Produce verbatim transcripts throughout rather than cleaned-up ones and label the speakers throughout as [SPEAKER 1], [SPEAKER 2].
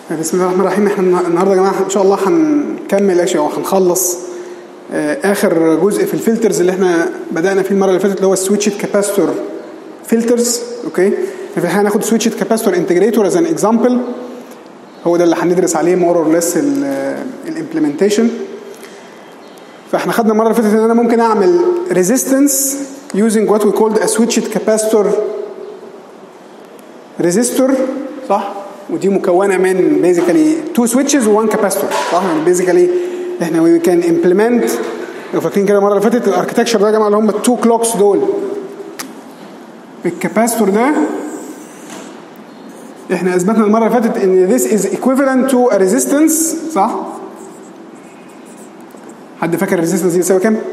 [SPEAKER 1] بسم الله الرحمن الرحيم. احنا النهارده يا جماعه ان شاء الله هنكمل اشياء او هنخلص اخر جزء في الفلترز اللي احنا بدانا فيه المره اللي فاتت اللي هو السويتشد كاباستور فلترز. اوكي، في الحقيقه هناخد سويتشد كاباستور انتجريتور از ان اكزامبل، هو ده اللي هندرس عليه مور اور ليس الامبلمنتيشن. فاحنا خدنا المره اللي فاتت ان انا ممكن اعمل ريزيستنس using what we called a switched capacitor resistor، صح؟ ودي مكونه من basically two switches و one capacitor، صح؟ يعني basically احنا we can implement، لو فاكرين كده المره اللي فاتت الاركتكشر ده يا جماعه اللي هم التو كلوكس دول، الكاباستور ده احنا اثبتنا المره اللي فاتت ان this is equivalent to a resistance، صح؟ حد فاكر الريزيستنس دي بتساوي كام؟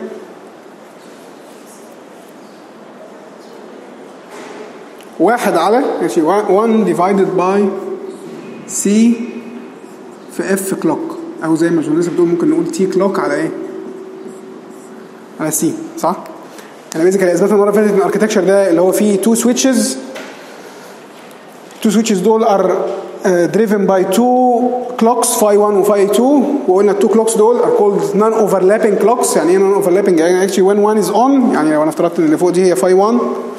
[SPEAKER 1] واحد على ماشي one divided by C في F كلوك، او زي ما الجورناليست بتقول ممكن نقول T كلوك على ايه؟ على C، صح؟ انا بيزيكالي اثبتنا المره اللي فاتت ان الاركتكشر ده اللي هو فيه two switches two switches دول are uh, driven by two clocks phi one و phi two، وقلنا two clocks دول are called non overlapping clocks. يعني ايه non overlapping؟ يعني actually when one is on، يعني لو انا افترضت ان اللي فوق دي هي phi one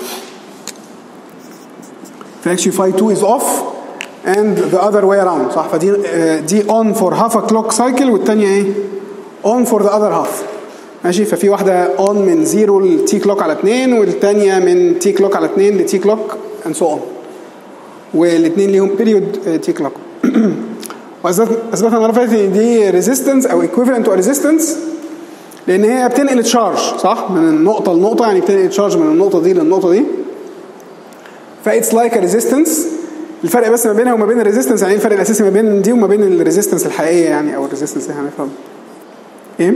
[SPEAKER 1] ف actually phi two is off and the other way around، صح؟ فدي دي on for half a clock cycle والتانية ايه؟ on for the other half، ماشي؟ ففي واحدة on من زيرو ل t clock على اتنين، والتانية من t clock على اتنين ل t clock and so on، والاثنين ليهم period t clock. واثبتنا المرة اللي فاتت ان دي resistance او equivalent to resistance لان هي بتنقل تشارج، صح؟ من النقطة لنقطة، يعني بتنقل تشارج من النقطة دي للنقطة دي، فا it's like a resistance. الفرق بس ما بينها وما بين الريزيستنس، يعني الفرق الاساسي ما بين دي وما بين الريزيستنس الحقيقيه، يعني او الريزيستنس اللي هنفهم ايه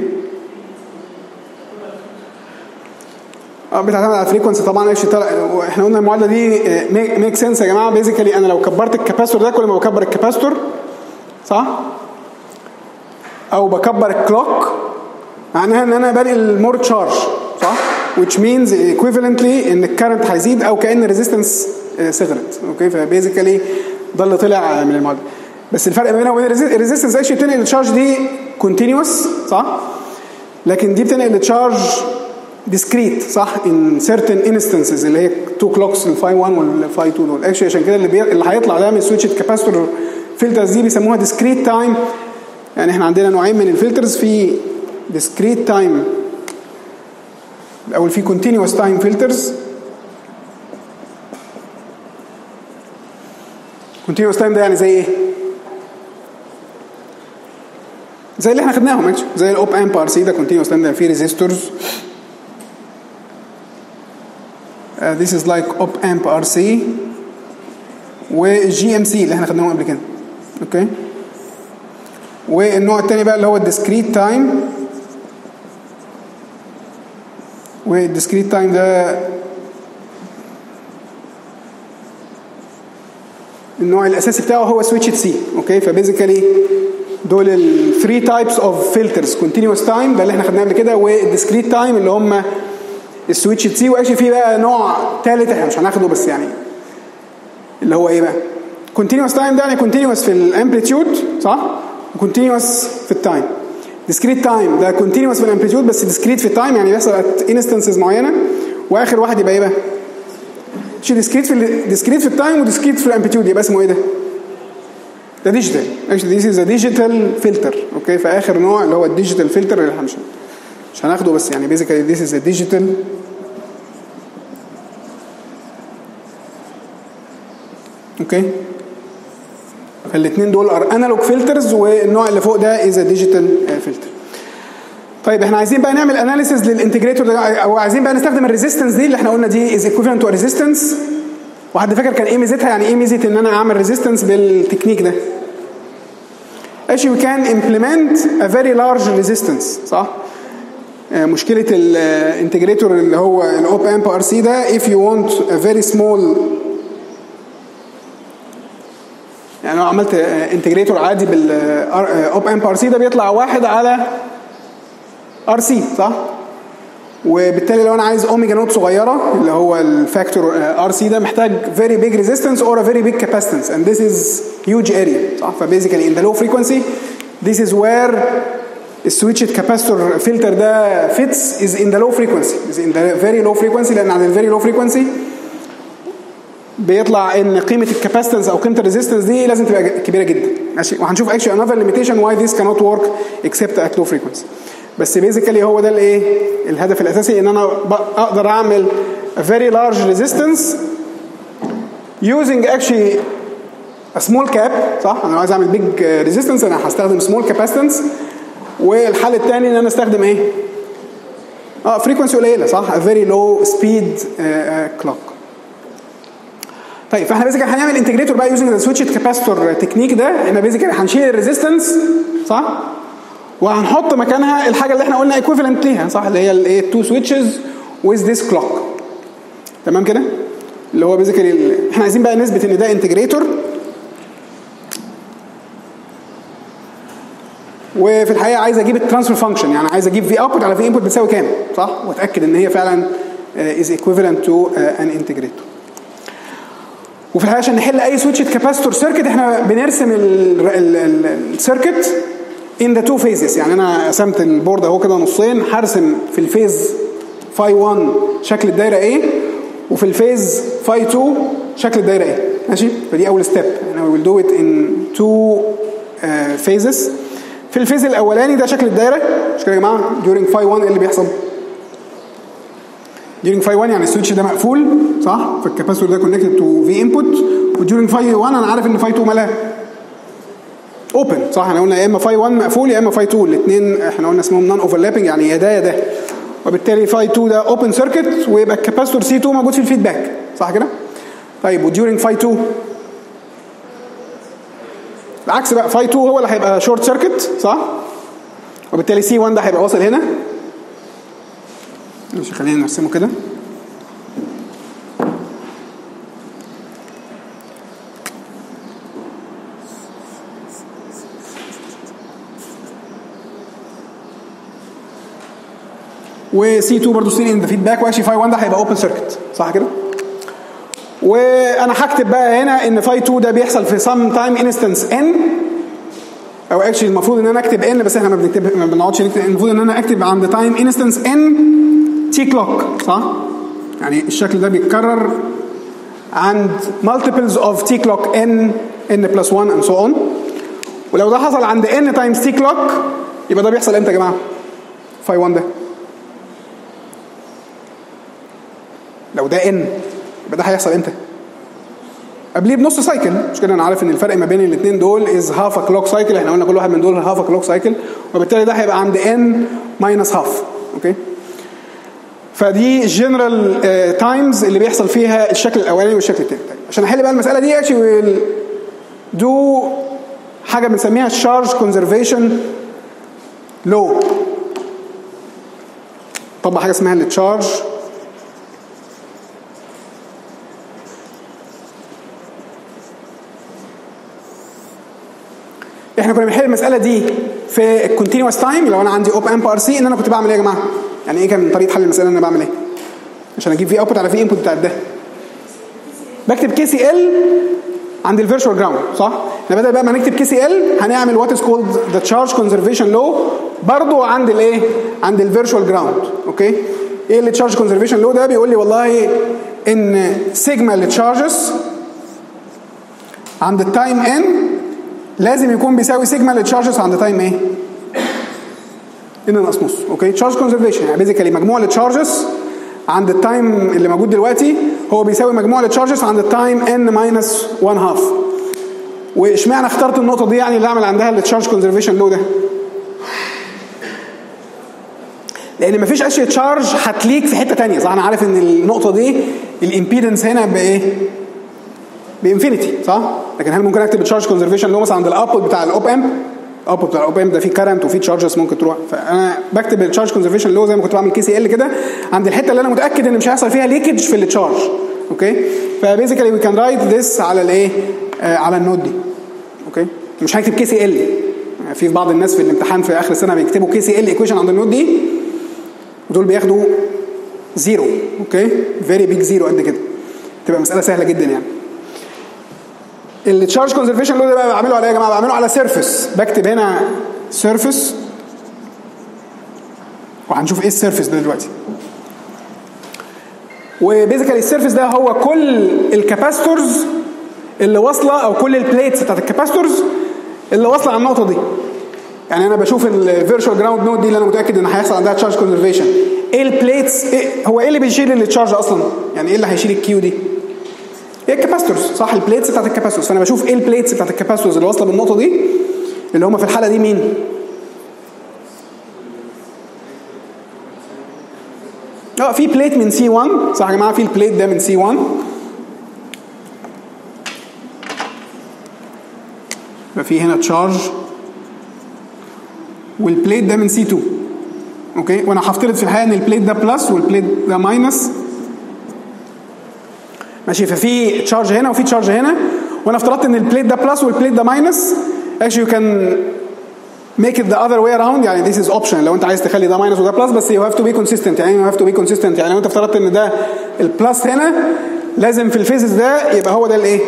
[SPEAKER 1] اه بتعتمد على الفريكونسي طبعا. احنا قلنا المعادله دي ميك سنس يا جماعه. بيزيكالي انا لو كبرت الكاباستور ده، كل ما بكبر الكاباستور، صح، او بكبر الكلوك، معناها ان انا بنقل مور تشارج، صح، which means equivalently ان الكارنت هيزيد او كأن الريزيستنس صغرت. اوكي، فبيزيكالي ده اللي طلع من المعادله. بس الفرق بينها وبين الريزيستنس اكشلي بتنقل التشارج دي كونتينيوس، صح، لكن دي بتنقل التشارج ديسكريت، صح، in certain instances اللي هي two clocks الفاي one والفاي two دول. اكشلي عشان كده اللي بي... اللي هيطلع ده من سويتشد كاباستور فلترز دي بيسموها ديسكريت تايم. يعني احنا عندنا نوعين من الفلترز، في ديسكريت تايم الاول، في continuous time filters. continuous time ده يعني زي ايه؟ زي اللي احنا خدناهم اكشن، زي الاوب امب ار سي ده continuous time، ده فيه resistors. uh, this is like op amp ار سي والجي ام سي اللي احنا خدناهم قبل كده. اوكي، والنوع الثاني بقى اللي هو الديسكريت تايم. والديسكريت تايم ده النوع الاساسي بتاعه هو سويتشد سي. اوكي، فبيزيكالي دول الثري تايبس اوف فلترز، كونتينوس تايم ده اللي احنا خدناه قبل كده، والديسكريت تايم اللي هم السويتشد سي. واكشلي في بقى نوع ثالث احنا مش هناخده، بس يعني اللي هو ايه بقى؟ كونتينوس تايم ده يعني كونتينوس في الامبليتيود، صح، وكونتينوس في التايم. ديسكريت تايم ده كونتينوس في الامبليتيود بس ديسكريت في التايم، يعني بيحصل ات انستنسز معينه. واخر واحد يبقى ايه بقى؟ شي ديسكريت في ديسكريت في التايم وديسكريت في الامبليتيود، يبقى اسمه ايه ده؟ ده ديجيتال. اكشلي ذيس از ا ديجيتال فلتر. اوكي، فاخر نوع اللي هو الديجيتال فلتر اللي احنا مش مش هناخده، بس يعني بيزيكالي ذيس از ا ديجيتال. اوكي، فالاثنين دول ار انالوج فلترز، والنوع اللي فوق ده از ا ديجيتال فلتر. طيب احنا عايزين بقى نعمل اناليسيز للانتجريتور ده، او عايزين بقى نستخدم الريزيستنس دي اللي احنا قلنا دي از ايكويفالنت تو ريزيستنس. وحد فاكر كان ايه ميزتها؟ يعني ايه ميزه ان انا اعمل ريزيستنس بالتكنيك ده؟ actually we can implement a very large resistance، صح؟ مشكله الانتجريتور اللي هو الاوب امب ار سي ده if you want a very small، يعني لو عملت انتجريتور عادي بالاوب امب ار سي ده بيطلع واحد على ار سي، صح؟ وبالتالي لو انا عايز اوميجا نوت صغيره اللي هو الفاكتور ار سي ده محتاج very big resistance or a very big capacitance and this is huge area صح. فبيزيكالي in the low frequency this is where السويتشد كاباستور فلتر ده fits is in the low frequency is in the very low frequency لان عند ال very low frequency بيطلع ان قيمه الكاباسيتنس او قيمه الريزيستنس دي لازم تبقى كبيره جدا ماشي. وهنشوف actually another limitation why this cannot work except at low frequency. بس بيزيكالي هو ده الايه الهدف الاساسي ان انا اقدر اعمل a very large resistance using actually a small cap صح. انا عايز اعمل big resistance انا هستخدم small capacitance. والحل الثاني ان انا استخدم ايه اه فريكونسي قليله صح a very low speed clock. طيب فاحنا بيزيكالي هنعمل انتجريتور بقى يوزنج ذا سويتشد كاباستور تكنيك ده. احنا بيزيكالي هنشيل الريزيستنس صح وهنحط مكانها الحاجه اللي احنا قلنا ايكويفالنت ليها صح اللي هي الايه تو سويتشز ويز ذيس كلوك تمام كده اللي هو بيزيكالي احنا عايزين بقى نثبت ان ده انتجريتور. وفي الحقيقه عايز اجيب الترانسفير فانكشن يعني عايز اجيب في اوتبوت على في انبوت بتساوي كام صح واتاكد ان هي فعلا از ايكويفالنت تو ان انتجريتور. وفي الحقيقه عشان نحل اي سويتشد كاباستور سيركت احنا بنرسم السيركت in the two phases يعني انا قسمت البورد اهو كده نصين هرسم في الفيز فاي واحد شكل الدايره ايه وفي الفيز فاي اتنين شكل الدايره ايه ماشي. فدي اول ستيب انا ويل دو ات ان تو phases. في الفيز الاولاني ده شكل الدايره مش كده يا جماعه during فاي واحد ايه اللي بيحصل during فاي واحد يعني السويتش ده مقفول صح فالكاباسيتور ده كونكتد تو في انبوت وديورنج فاي واحد انا عارف ان فاي اتنين مالها اوبن صح. احنا قلنا يا اما فاي واحد مقفول يا اما فاي اتنين الاثنين احنا قلنا اسمهم نون اوفرلابنج يعني يا ده يا ده وبالتالي فاي اتنين ده اوبن سيركت ويبقى الكاباسيتور سي اتنين موجود في الفيدباك صح كده. طيب وديورنج فاي اتنين العكس بقى فاي اتنين هو اللي هيبقى شورت سيركت صح وبالتالي سي واحد ده هيبقى واصل هنا ماشي. خلينا نرسمه كده وسي اتنين برضه ستيل ان ذا فيدباك واكشلي فاي واحد ده هيبقى اوبن سيركت صح كده. وانا هكتب بقى هنا ان فاي اتنين ده بيحصل في سم تايم انستنس ان او اكشلي المفروض ان انا اكتب ان بس احنا ما بنكتب ما بنقعدش نكتب المفروض ان انا اكتب عند تايم انستنس ان تي كلوك صح يعني الشكل ده بيتكرر عند multiples of t clock n n plus one and so on. ولو ده حصل عند n times t clock يبقى ده بيحصل امتى يا جماعه فاي واحد ده لو ده n يبقى ده هيحصل امتى قبليه بنص سايكل مش كده. انا عارف ان الفرق ما بين الاثنين دول از هاف ا كلوك سايكل احنا قلنا كل واحد من دول هاف ا كلوك سايكل وبالتالي ده هيبقى عند n minus half اوكي. فدي جنرال تايمز اللي بيحصل فيها الشكل الاولاني والشكل الثاني. عشان احل بقى المساله دي اكشلي ويل دو حاجه بنسميها الشارج كونزرفيشن لو. طبعا حاجه اسمها التشارج احنا كنا بنحل المساله دي في الكونتينوس تايم. لو انا عندي اوب امب ار سي ان انا كنت بعمل ايه يا جماعه يعني ايه كان طريقه حل المساله ان انا بعمل ايه عشان اجيب في اوتبوت على في انبوت بتاع ده بكتب كي سي ال عند الفيرتشوال جراوند صح. احنا بدل بقى ما نكتب كي سي ال هنعمل وات از كولد ذا تشارج كونزرفيشن لو برضو عند الايه عند الفيرتشوال جراوند اوكي. ايه اللي تشارج كونزرفيشن لو ده بيقول لي والله ان سيجما التشارجز عند التايم ان لازم يكون بيساوي سيجما للتشارجز عند تايم ايه ان ناقص نص اوكي. تشارج كونزرفيشن يعني بيزيكالي مجموع التشارجز عند التايم اللي موجود دلوقتي هو بيساوي مجموع التشارجز عند التايم ان ماينس واحد هاف. واشمعنى اخترت النقطه دي يعني اللي اعمل عندها التشارج كونزرفيشن لو ده لان مفيش اشياء تشارج هتليك في حته ثانيه صح. انا عارف ان النقطه دي الامبيدنس هنا بايه بانفينيتي صح. لكن هل ممكن اكتب تشارج كونزرفيشن لو مثلا عند الاوتبوت بتاع الاوب امب الاوتبوت بتاع الاوب امب ده فيه كارنت وفيه تشارجز ممكن تروح. فانا بكتب التشارج كونزرفيشن لو زي ما كنت بعمل كي سي ال كده عند الحته اللي انا متاكد ان مش هيحصل فيها ليكج في التشارج اوكي. فبيزيكالي وي كان رايت ذس على الايه آه على النود دي اوكي. مش هكتب كي سي ال يعني في بعض الناس في الامتحان في اخر السنه بيكتبوا كي سي ال ايكويشن عند النود دي ودول بياخدوا زيرو. اوكي فيري بيج زيرو قد كده، تبقى مساله سهله جدا يعني. التشارج كونزرفيشن لو ده بقى بعمله على ايه يا جماعه؟ بعمله على سيرفيس. بكتب هنا سيرفيس وهنشوف ايه السيرفيس ده دلوقتي. وبيزيكالي السيرفيس ده هو كل الكاباستورز اللي واصله او كل البليتس بتاعت الكاباستورز اللي واصله على النقطه دي. يعني انا بشوف الفيرتشوال جراوند نود دي اللي انا متاكد ان هيحصل عندها تشارج كونزرفيشن. ايه البليتس؟ إيه هو ايه اللي بيشيل التشارج اصلا؟ يعني ايه اللي هيشيل الكيو دي؟ ايه الكاباستورز صح؟ البليتس بتاعت الكاباستورز. فانا بشوف ايه البليتس بتاعت الكاباستورز اللي واصله بالنقطه دي اللي هم في الحاله دي مين؟ اه في بليت من سي واحد صح يا جماعه؟ في البليت ده من سي واحد، يبقى في هنا تشارج، والبليت ده من سي اتنين. اوكي وانا هفترض في الحقيقه ان البليت ده بلس والبليت ده ماينس ماشي. ففي تشارج هنا وفي تشارج هنا، وانا افترضت ان البليت ده بلس والبليت ده ماينس. actually you can make it the other way around، يعني this is option لو انت عايز تخلي ده ماينس وده بلس، بس you have to be consistent. يعني you have to be consistent يعني لو انت افترضت ان ده البلس هنا لازم في الفيزز ده يبقى هو ده الايه؟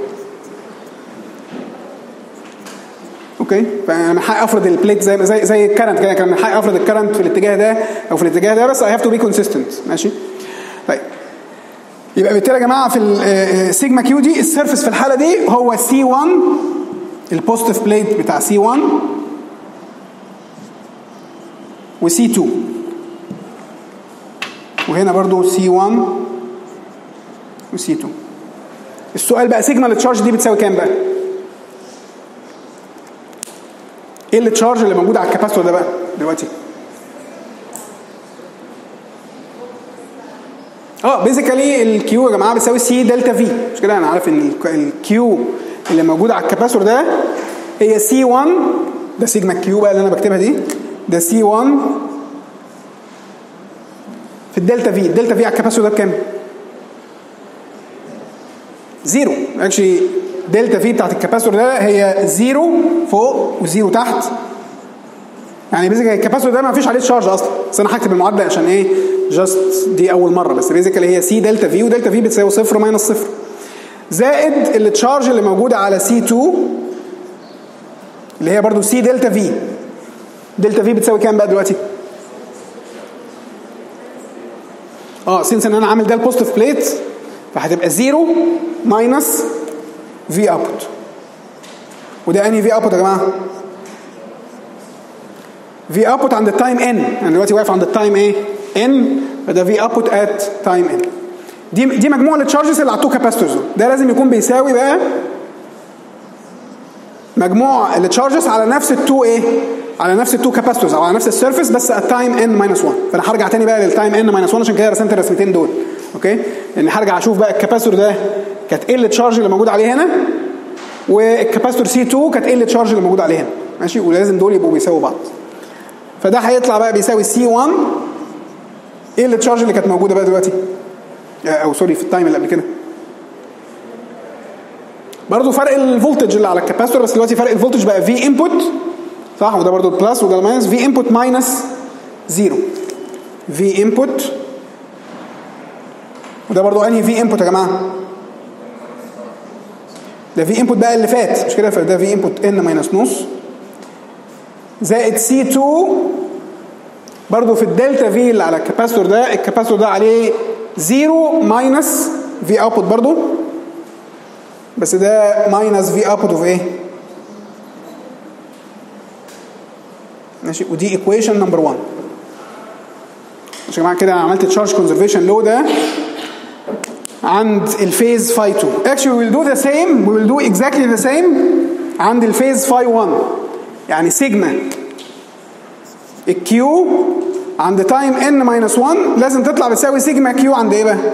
[SPEAKER 1] اوكي فانا من حقي افرض البليت زي زي زي الكرنت كده، كان من حقي افرض الكرنت في الاتجاه ده او في الاتجاه ده، بس I have to be consistent. ماشي طيب يبقى بالتالي يا جماعه في السيجما كيو دي السيرفيس في الحاله دي هو سي واحد البوزيتيف بليت بتاع سي واحد وسي اتنين، وهنا برضو سي واحد وسي اتنين. السؤال بقى سيجما التشارج دي بتساوي كام بقى؟ ايه التشارج اللي موجود على الكاباسيتور ده بقى دلوقتي؟ اه بيزيكالي الكيو يا جماعه بتساوي سي دلتا في، مش كده؟ انا عارف ان الكيو اللي موجود على الكاباسيتور ده هي سي واحد، ده سيجما كيو بقى اللي انا بكتبها دي، ده سي واحد في الدلتا في. الدلتا في على الكاباسيتور ده بكام؟ زيرو. اكشلي دلتا في بتاعت الكاباسيتور ده هي زيرو فوق وزيرو تحت، يعني بيزيكالي الكاباسيتور ده ما فيش عليه تشارج اصلا، بس انا هكتب المعادله عشان ايه؟ جاست دي اول مره، بس بيزيكالي هي سي دلتا في، ودلتا في بتساوي صفر ماينس صفر زائد التشارج اللي موجوده على سي اتنين اللي هي برضو سي دلتا في. دلتا في بتساوي كام بقى دلوقتي؟ اه سينس ان انا عامل ده البوزيتيف بليت فهتبقى زيرو ماينس في اوتبوت. وده انهي في اوتبوت يا جماعه؟ في اوتبوت عند التايم ان، انا دلوقتي واقف عند التايم ايه؟ ان، فده في اوتبوت ات تايم ان. دي دي مجموع التشارجز اللي على التو كاباسيتورز، ده لازم يكون بيساوي بقى مجموع التشارجز على نفس التو ايه؟ على نفس التو كاباسيتورز او على نفس السيرفيس بس التايم ان ماينس واحد. فانا هرجع تاني بقى للتايم ان ماينس واحد عشان كده رسمت الرسمتين دول. اوكي لان هرجع اشوف بقى الكاباسيتور ده كانت ايه التشارج اللي موجود عليه هنا، والكاباسيتور سي اتنين كانت ايه التشارج اللي موجود عليه هنا. ماشي ولازم دول يبقوا بيساووا بعض. فده هيطلع بقى بيساوي سي واحد ايه التشارج اللي كانت موجوده بقى دلوقتي او سوري في التايم اللي قبل كده، برضو فرق الفولتج اللي على الكاباسيتور، بس دلوقتي فرق الفولتج بقى في انبوت صح، وده برضو البلس وده الماينس. في انبوت ماينس زيرو، في انبوت، وده برضو انهي في انبوت يا جماعه؟ ده في انبوت بقى اللي فات، مش كده؟ فده في انبوت ان ماينس نص زائد سي اتنين برضو في الدلتا في اللي على الكاباسيتور ده، الكاباسيتور ده عليه زيرو ماينس في اوتبوت برضو، بس ده ماينس في اوتبوت اوف ايه؟ ماشي ودي ايكويشن نمبر واحد. ماشي يا جماعه كده انا عملت تشارج كونزرفيشن لو ده عند الفيز فاي اتنين. actually we will do the same we will do exactly the same عند الفيز فاي واحد. يعني سيجما الكيو عند تايم ان ماينس واحد لازم تطلع بتساوي سيجما كيو عند ايه بقى؟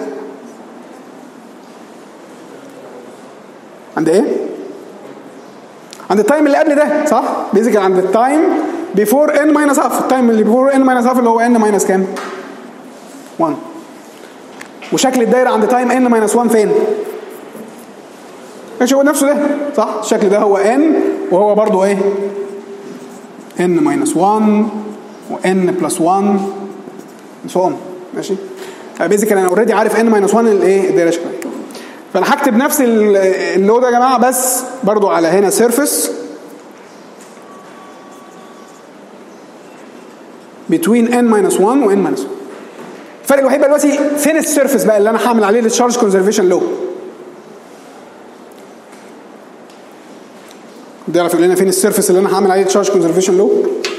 [SPEAKER 1] عند ايه؟ عند التايم اللي قبل ده صح؟ بيزيكال عند التايم بيفور ان ماينس هاف. التايم اللي بيفور ان ماينس هاف اللي هو ان ماينس كام؟ واحد. وشكل الدايره عند تايم ان ماينس واحد فين؟ ماشي هو نفسه ده صح؟ الشكل ده هو ان وهو برضو ايه؟ ان ماينس واحد وان بلس واحد سو ماشي. بيزيكالي انا اوريدي عارف ان ماينس واحد الايه الدايره شكلها. فانا هكتب نفس اللو ده يا جماعه بس برضو على هنا سيرفيس between n minus واحد و n minus واحد. الفرق الوحيد بقى دلوقتي فين السيرفيس بقى اللي انا هعمل عليه التشارج كونزرفيشن لو. ده يعرف يقول لنا فين السيرفيس اللي انا هعمل عليه التشارج كونزرفيشن لو.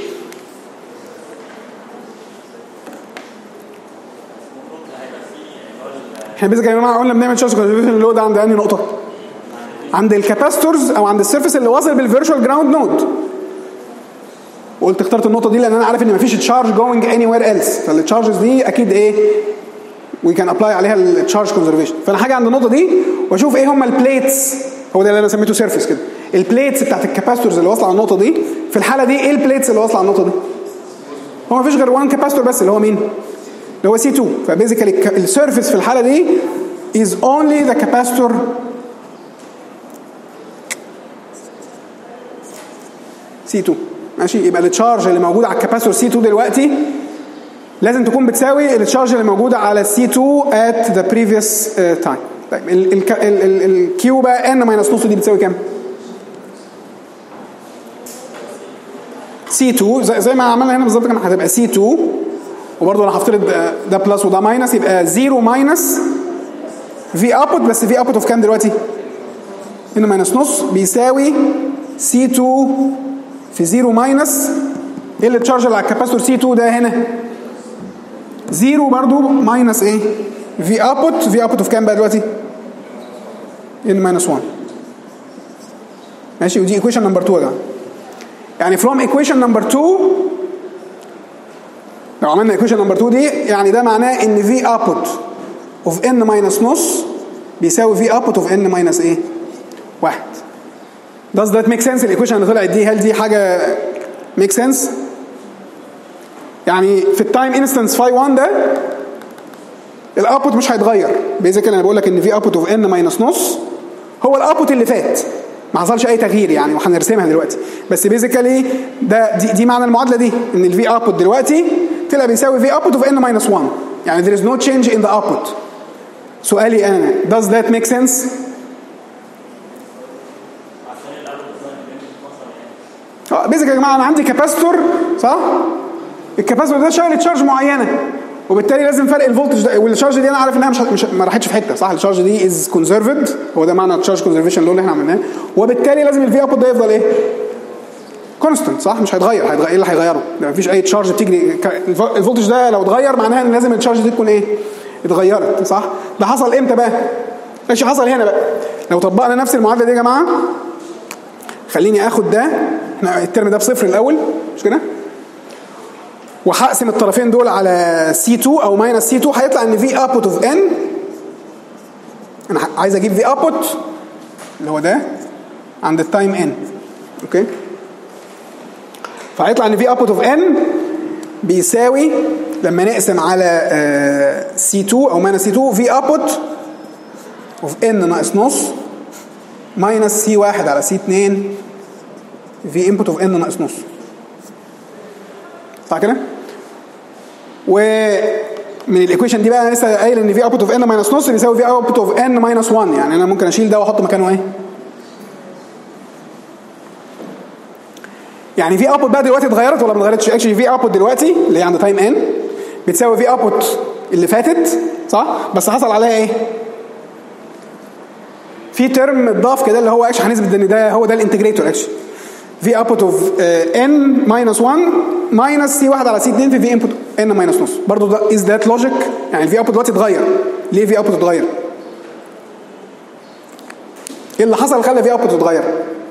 [SPEAKER 1] احنا بس يا جماعه قلنا بنعمل تشارج كونزرفيشن لو ده عند انهي نقطه؟ عند الكاباستورز او عند السيرفيس اللي واصل بالفيرتشوال جراوند نود. وقلت اخترت النقطه دي لان انا عارف ان مفيش تشارج جوينج اني وير ايلس، فالتشارجز دي اكيد ايه وي كان ابلاي عليها التشارج كونزرفيشن. فانا هاجي عند النقطه دي واشوف ايه هم البليتس، هو ده اللي انا سميته سيرفيس كده، البليتس بتاعت الكاباستورز اللي واصله على النقطه دي. في الحاله دي ايه البليتس اللي واصله على النقطه دي؟ هو مفيش غير وان كاباستور بس اللي هو مين؟ اللي هو سي اتنين. فبيزيكالي السيرفيس في الحاله دي is only the capacitor سي اتنين. ماشي، يبقى التشارج اللي موجود على الكاباسيتور سي اتنين دلوقتي لازم تكون بتساوي التشارج اللي موجوده على سي اتنين at the previous uh, time. طيب الكيو بقى ان ماينس نص دي بتساوي كام؟ سي اتنين زي, زي ما عملنا هنا بالظبط كده هتبقى سي اتنين، وبرضه انا هفترض ده بلس وده ماينس، يبقى صفر ماينس في اوتبوت، بس في اوتبوت اوف كام دلوقتي؟ ان ماينس نص بيساوي سي اتنين في صفر ماينس ايه اللي التشارج اللي على الكاباسيتور سي اتنين ده هنا؟ صفر برضه ماينس ايه؟ في اوتبوت، في اوتبوت اوف كام بقى دلوقتي؟ ان ماينس واحد. ماشي، ودي ايكويشن نمبر اتنين يا جماعه. يعني فروم ايكويشن نمبر اتنين لو عملنا ايكويشن نمبر اتنين دي يعني ده معناه ان في اوتبوت اوف ان ماينس نص بيساوي في اوتبوت اوف ان ماينس ايه؟ واحد. Does that make sense؟ الايكويشن اللي طلعت دي هل دي حاجه make sense؟ يعني في التايم انستنس فاي واحد ده الاوتبوت مش هيتغير. بيزيكالي انا بقول لك ان في اوتبوت اوف ان ماينس نص هو الاوتبوت اللي فات، ما حصلش اي تغيير يعني، وهنرسمها دلوقتي. بس بيزيكالي ده دي, دي معنى المعادله دي، ان الفي اوتبوت دلوقتي طلع بيساوي في اوتبوت اوف ان ماينس واحد، يعني there is no change in the output. سؤالي انا does that make sense؟ اه بيزيكالي يا جماعه انا عندي كاباستور صح؟ الكاباستور ده شايل تشارج معينه، وبالتالي لازم فرق الفولتج ده، والتشارج دي انا عارف انها مش, مش ما راحتش في حته صح. التشارج دي از كونزرفد، هو ده معنى التشارج كونزرفيشن لو اللي احنا عملناه، وبالتالي لازم الفي اوتبوت ده يفضل ايه؟ كونستنت صح، مش هيتغير. هيتغير ايه اللي هيغيره؟ ما فيش اي تشارج بتيجي. الفولتج ده لو اتغير معناها ان لازم التشارج دي تكون ايه؟ اتغيرت صح. ده حصل امتى بقى؟ ماشي، حصل هنا بقى. لو طبقنا نفس المعادله دي يا جماعه، خليني اخد ده، احنا الترم ده بصفر الاول مش كده؟ وهقسم الطرفين دول على سي اتنين او ماينس سي اتنين، هيطلع ان في اوتبوت اوف ان، انا عايز اجيب في اوتبوت اللي هو ده عند التايم ان. اوكي، فهيطلع ان في اوتبوت اوف ان بيساوي لما نقسم على سي اتنين او ماينس سي اتنين في اوتبوت اوف ان ناقص نص ماينس سي واحد على سي اتنين في انبوت اوف ان ناقص نص صح كده؟ ومن الايكويشن دي بقى انا لسه قايل ان في اوتبوت اوف ان ماينس نص بيساوي في اوتبوت اوف ان ماينس واحد، يعني انا ممكن اشيل ده واحط مكانه ايه؟ يعني في اوتبوت بقى دلوقتي اتغيرت ولا ما اتغيرتش؟ اكشلي في اوتبوت دلوقتي اللي هي عند تايم ان بتساوي في اوتبوت اللي فاتت صح؟ بس حصل عليها ايه؟ في ترم اتضاف كده اللي هو اكشلي هنثبت ان ده هو ده الانتجريتور اكشلي. في اوتبوت اوف ان ماينس واحد ماينس سي واحد على سي اتنين في في انبوت ان ماينس نص. برضه ده از ذات لوجيك، يعني الفي اوتبوت دلوقتي اتغير. ليه في اوتبوت اتغير؟ ايه اللي حصل خلى في اوتبوت اتغير؟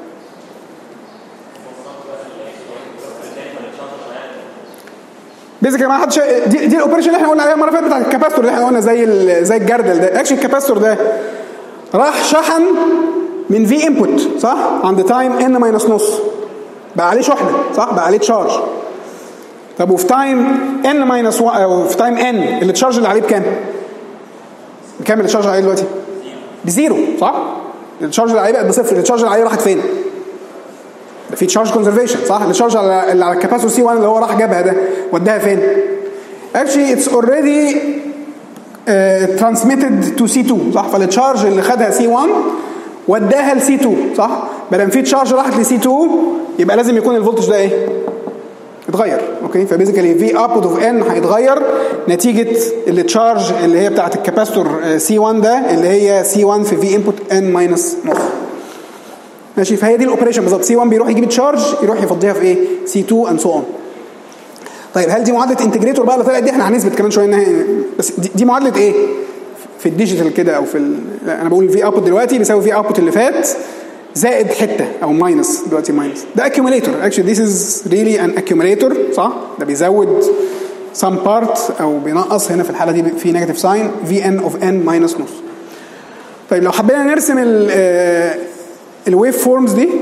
[SPEAKER 1] بيزيكالي ما حدش دي, دي الاوبريشن اللي احنا قلنا عليها المره اللي فاتت بتاع الكاباستور اللي احنا قلنا زي زي الجردل ده. اكشن الكاباستور ده راح شحن من في انبوت صح عند تايم ان ماينس نص، بقى عليه شحنه صح، بقى عليه تشارج. طب وفي تايم ان ماينس او في تايم ان التشارج اللي عليه بكام؟ بكام التشارج اللي عليه دلوقتي؟ بزيرو صح؟ التشارج اللي عليه بقت بصفر. التشارج اللي عليه راحت فين؟ ده في تشارج كونزرفيشن صح؟ التشارج اللي على الكاباسيتور سي واحد اللي هو راح جابها ده وداها فين؟ actually it's already ترانسميتد تو سي تو صح؟ فالتشارج اللي خدها سي واحد وداها لسي تو صح؟ بدل في تشارج راحت لسي تو يبقى لازم يكون الفولتج ده ايه؟ اتغير. اوكي فبيزيكالي في اوتبوت اوف ان هيتغير نتيجه التشارج اللي هي بتاعه الكاباستور سي واحد ده اللي هي سي واحد في في انبوت ان ماينس نص. ماشي فهي دي الاوبريشن بالظبط. سي واحد بيروح يجيب تشارج يروح يفضيها في ايه؟ سي اتنين اند سو اون. طيب هل دي معادله انتجريتور بقى اللي طلعت دي؟ احنا هنثبت كمان شويه انها بس دي, دي معادله ايه؟ في الديجيتال كده او في ال... انا بقول في اوتبوت دلوقتي بيساوي في اوتبوت اللي فات زائد حته او ماينس دلوقتي ماينس. ده accumulator actually this is really an accumulator صح؟ ده بيزود some part او بينقص هنا في الحاله دي في نيجاتيف ساين في ان اوف ان ماينس نص. طيب لو حبينا نرسم ال الويف فورمز دي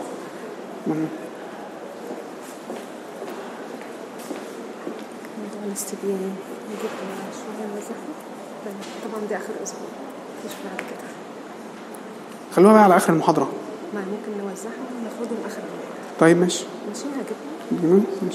[SPEAKER 2] طبعا دي اخر اسبوع مش بعد كده.
[SPEAKER 1] خلوها بقى على اخر المحاضره.
[SPEAKER 2] ما ممكن نوزعها وناخدهم اخر المحاضره.
[SPEAKER 1] طيب ماشي.
[SPEAKER 2] ماشي هجيبهم.
[SPEAKER 1] ماشي.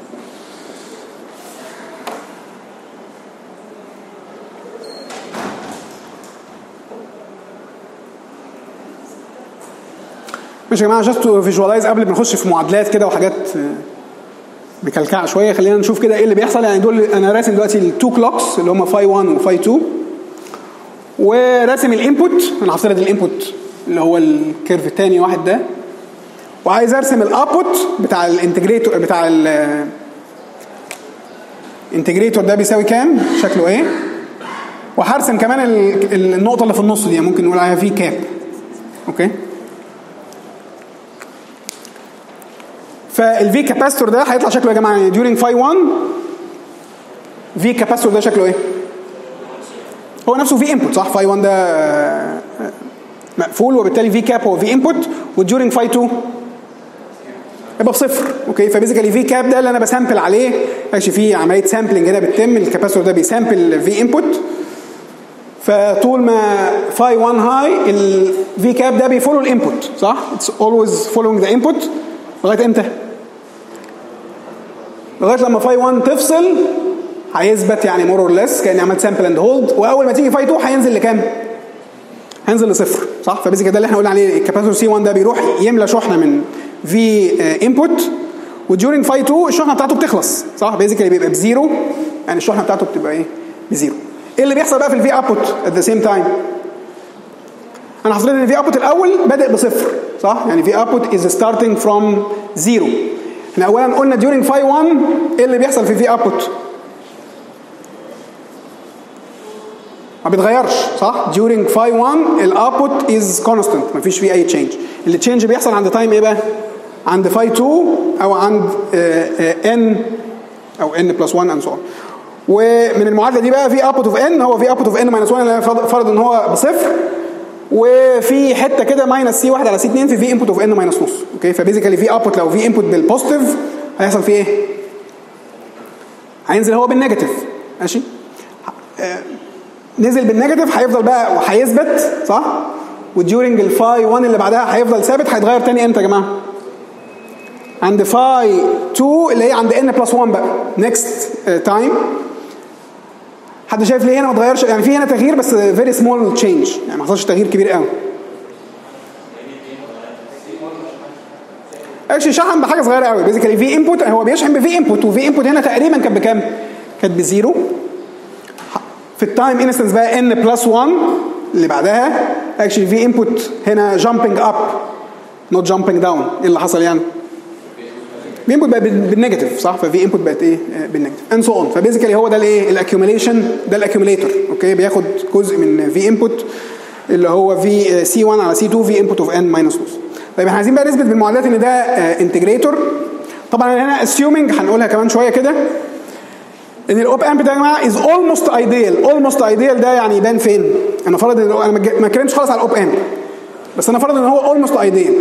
[SPEAKER 1] ماشي يا جماعه جاست تو فيجواليز قبل ما نخش في معادلات كده وحاجات بكلكعه شويه خلينا نشوف كده ايه اللي بيحصل. يعني دول انا راسم دلوقتي التو كلوكس اللي هم فاي واحد وفاي اتنين وراسم الانبوت. انا هفترض الانبوت اللي هو الكيرف الثاني واحد ده وعايز ارسم الاوتبوت بتاع الانتجريتور بتاع الانتجريتور ده بيساوي كام شكله ايه وهرسم كمان النقطه اللي في النص دي ممكن نقول عليها في كاب. اوكي فالفي كاباستور ده هيطلع شكله يا جماعه during فاي واحد في كاباستور ده شكله ايه؟ هو نفسه في انبوت صح؟ فاي واحد ده مقفول وبالتالي في كاب هو في انبوت وديورنج فاي اتنين يبقى بصفر. اوكي فبيزيكالي في كاب ده اللي انا بسامبل عليه ماشي في عمليه سامبلنج هنا بتتم. الكاباستور ده بيسامبل في انبوت فطول ما فاي واحد هاي الفي كاب ده بيفولو الانبوت صح؟ اتس اولويز فولوينج ذا انبوت لغايه امتى؟ لغايه لما فاي واحد تفصل هيثبت يعني مور اور ليس كاني عملت سامبل اند هولد واول ما تيجي فاي اتنين هينزل لكام؟ هينزل لصفر صح؟ فبيزيكالي ده اللي احنا قلنا عليه الكاباسيتور سي واحد ده بيروح يملى شحنه من في انبوت وديورنج فاي اتنين الشحنه بتاعته بتخلص صح؟ بيزيكالي بيبقى بزيرو يعني الشحنه بتاعته بتبقى ايه؟ بزيرو. ايه اللي بيحصل بقى في الفي اوتبوت ات ذا سيم تايم؟ انا هفترض ان الفي اوتبوت الاول بادئ بصفر صح؟ يعني في اوتبوت از ستارتنج فروم زيرو. احنا اولا قلنا during فاي واحد ايه اللي بيحصل في في اوتبوت؟ ما بيتغيرش صح؟ during فاي واحد الاوتبوت از كونستانت مفيش فيه اي تشينج. اللي تشينج بيحصل عند تايم ايه بقى؟ عند فاي اتنين او عند ان او ان بلس واحد and so on. ومن المعادله دي بقى في اوتبوت اوف ان هو في اوتبوت اوف ان ماينس واحد اللي انا فرض ان هو بصفر وفي حته كده ماينس سي واحد على سي اتنين في في انبوت اوف ان ماينس نص. اوكي فبيزيكالي في اوتبوت لو في انبوت بالبوزيتيف هيحصل فيه ايه؟ هينزل هو بالنيجاتيف ماشي؟ آه نزل بالنيجاتيف هيفضل بقى وهيثبت صح؟ وديورنج الفاي واحد اللي بعدها هيفضل ثابت. هيتغير تاني امتى يا جماعه؟ عند فاي اتنين اللي هي عند ان بلس واحد بقى نيكست تايم. حد شايف ليه هنا ما اتغيرش؟ يعني في هنا تغيير بس فيري سمول تشينج يعني ما حصلش تغيير كبير قوي. اكشلي شحن بحاجه صغيره قوي. بيزيكالي في انبوت هو بيشحن بفي انبوت وفي انبوت هنا تقريبا كانت بكام؟ كانت بزيرو. في التايم انستنس بقى ان بلس واحد اللي بعدها اكشلي في انبوت هنا جامبنج اب نوت جامبنج داون. ايه اللي حصل يعني؟ في انبوت بقى بالنيجاتيف صح؟ ففي انبوت بقت ايه؟ بالنيجاتيف اند سو اون. فبيزيكالي هو ده الايه؟ الاكيوميليشن ده الاكيوميليتور. اوكي بياخد جزء من في انبوت اللي هو في سي واحد على سي اتنين في انبوت اوف ان ماينس نص. طيب احنا عايزين بقى نثبت بالمعادلات ان ده انتجريتور. طبعا هنا اسيومينج هنقولها كمان شويه كده ان الاوب امب ده يا جماعه از اولموست ايديال. اولموست ايديال ده يعني يبان فين؟ انا فرض ان انا ما اتكلمتش خالص على الاوب امب بس انا فرض ان هو اولموست ايديال.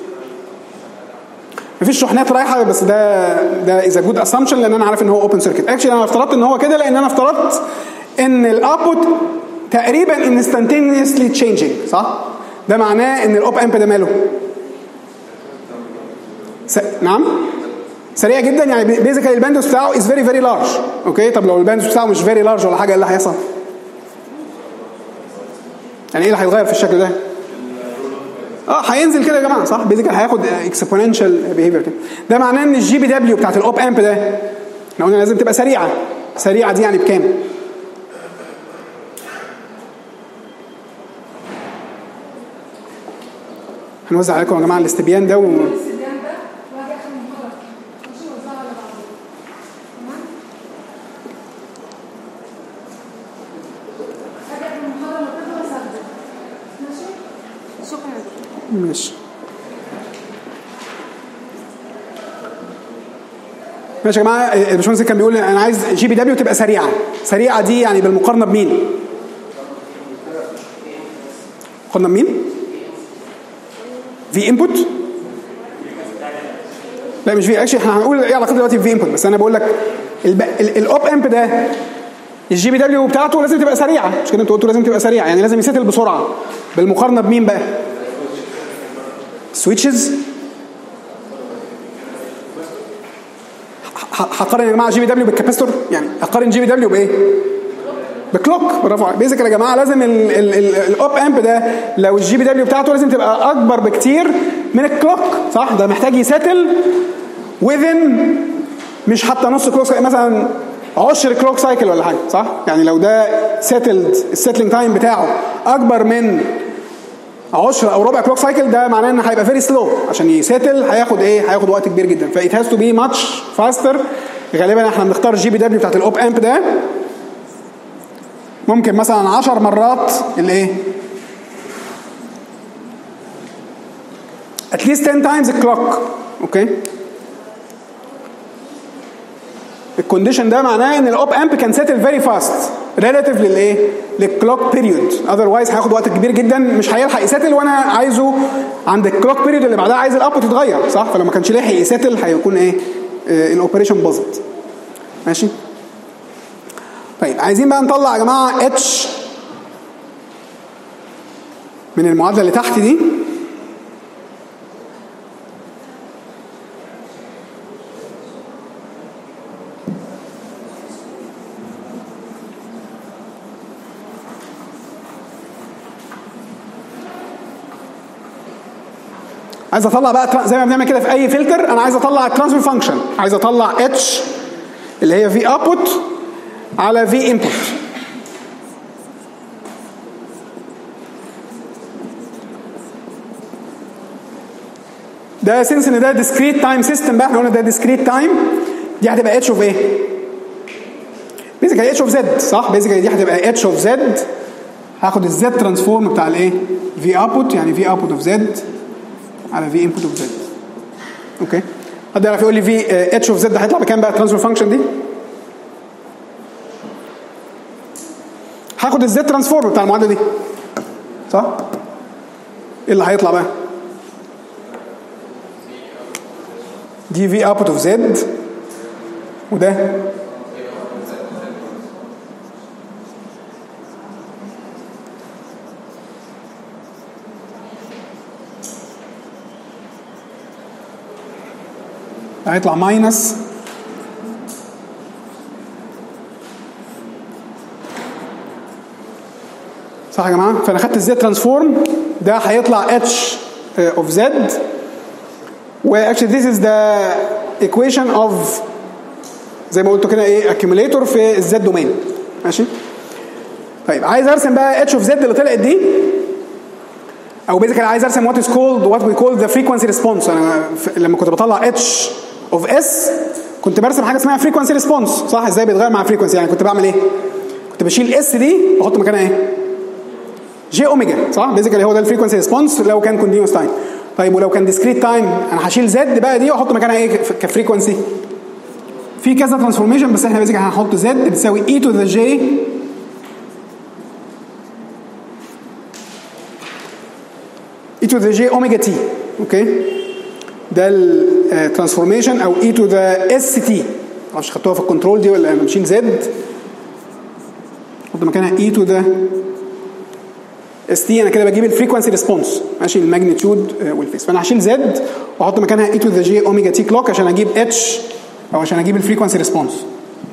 [SPEAKER 1] مفيش شحنات رايحه بس ده ده از ا جود اسامبشن لان انا عارف ان هو اوبن سيركت. اكشلي انا افترضت ان هو كده لان انا افترضت ان الاوتبوت تقريبا انستانتينيوسلي تشينجينج صح؟ ده معناه ان الاوب امب ده ماله؟ س... نعم سريع جدا يعني بيزيكالي الباندوث بتاعه از فيري فيري لارج. اوكي طب لو الباندوث بتاعه مش فيري لارج ولا حاجه ايه اللي هيحصل؟ يعني ايه اللي هيتغير في الشكل ده؟ اه هينزل كده يا جماعه صح؟ بيزيكال هياخد اكسبوننشال بيهيفير كده. ده معناه ان الجي بي دبليو بتاعت الاوب امب ده احنا قلنا لازم تبقى سريعه. سريعه دي يعني بكام؟ هنوزع عليكم يا جماعه الاستبيان ده و... ماشي ماشي يا جماعه. الباشمهندس كان بيقول انا عايز جي بي دبليو تبقى سريعه. سريعه دي يعني بالمقارنه بمين؟ مقارنه بمين؟ في انبوت؟ لا مش في اكشن. احنا هنقول ايه علاقتها دلوقتي في انبوت، بس انا بقول لك الاوب امب ده الجي بي دبليو بتاعته لازم تبقى سريعه. مش كده انتوا قلتوا لازم تبقى سريعه، يعني لازم يسيتل بسرعه. بالمقارنه بمين بقى؟ سويتشز. هقارن يا جماعه جي بي دبليو بالكاباستور، يعني هقارن جي بي دبليو بايه؟ بكلوك. برافو عليك. بيزيكال يا جماعه لازم الاوب امب ده لو الجي بي دبليو بتاعته لازم تبقى اكبر بكتير من الكلوك صح؟ ده محتاج يسيتل وذن مش حتى نص كلوك سايكل، مثلا عشر كلوك سايكل ولا حاجه صح؟ يعني لو ده سيتلد السيتلينج تايم بتاعه اكبر من عشرة او ربع كلوك سايكل ده معناه ان هيبقى فيري سلو. عشان يسيتل هياخد ايه؟ هياخد وقت كبير جدا. فايت هاز تو بي ماتش فاستر. غالبا احنا بنختار الجي بي دبليو بتاعت الاوب امب ده ممكن مثلا عشر مرات الايه؟ at least ten times الكلوك. اوكي. الكونديشن ده معناه ان الاوب امب كان سيتل فيري فاست ريلاتيف للايه؟ للكلوك بيريود. اذروايز هياخد وقت كبير جدا مش هيلحق يسيتل، وانا عايزه عند الكلوك بيريود اللي بعدها عايز الابوت يتغير صح؟ فلما كانش لاحق يسيتل هيكون ايه؟ آه الاوبريشن باظت. ماشي؟ طيب عايزين بقى نطلع يا جماعه اتش من المعادله اللي تحت دي. عايز اطلع بقى زي ما بنعمل كده في اي فلتر، انا عايز اطلع الترانسفير فانكشن. عايز اطلع اتش اللي هي في اوتبوت على في انبوت. ده سنس ان ده ديسكريت تايم سيستم بقى، احنا قلنا ده ديسكريت تايم. دي هتبقى اتش اوف ايه؟ بيزيكالي اتش اوف زد صح؟ بيزيكالي دي هتبقى اتش اوف زد. هاخد الزد ترانسفورم بتاع الايه؟ في اوتبوت، يعني في اوتبوت اوف زد على في انبوت اوف زد. اوكي. حد يعرف يقول لي في اتش اوف زد هيطلع بكام بقى الترانسفير فانكشن دي؟ هاخد الزد ترانسفورم بتاع المعادله دي صح؟ ايه اللي هيطلع بقى؟ دي في اوتبوت اوف زد وده هيطلع ماينس صح يا جماعه؟ فانا خدت الزد ترانسفورم ده هيطلع اتش اوف زد، واكشلي ذيس از ذا ايكويشن اوف زي ما قلت كده ايه اكيوميليتور في الزد دومين. ماشي؟ طيب عايز ارسم بقى اتش اوف زد اللي طلعت دي، او بيزيكالي عايز ارسم وات از كولد وات وي كول ذا فريكوانسي ريسبونس. انا لما كنت بطلع اتش اوف اس كنت برسم حاجه اسمها فريكوانسي ريسبونس صح؟ ازاي بيتغير مع فريكوانسي؟ يعني كنت بعمل ايه؟ كنت بشيل اس دي واحط مكانها ايه؟ جي اوميجا صح؟ بيزيكالي هو ده الفريكوانسي ريسبونس لو كان كونتينوس تايم. طيب ولو كان ديسكريت تايم انا هشيل زد بقى دي واحط مكانها ايه كفريكوانسي؟ في كذا ترانسفورميشن بس احنا بيزيكالي هنحط زد بتساوي اي تو ذا جي اي تو ذا جي اوميجا تي. اوكي؟ ده الترانسفورميشن او اي تو ذا اس تي. معرفش خدتوها في الكنترول دي ولا انا بشيل زد احط مكانها اي تو ذا اس تي. انا كده بجيب الفريكوانسي ريسبونس ماشي، الماجنتيود والفيس. فانا هشيل زد واحط مكانها اي تو ذا جي اوميجا تي كلوك عشان اجيب اتش او عشان اجيب الفريكوانسي ريسبونس.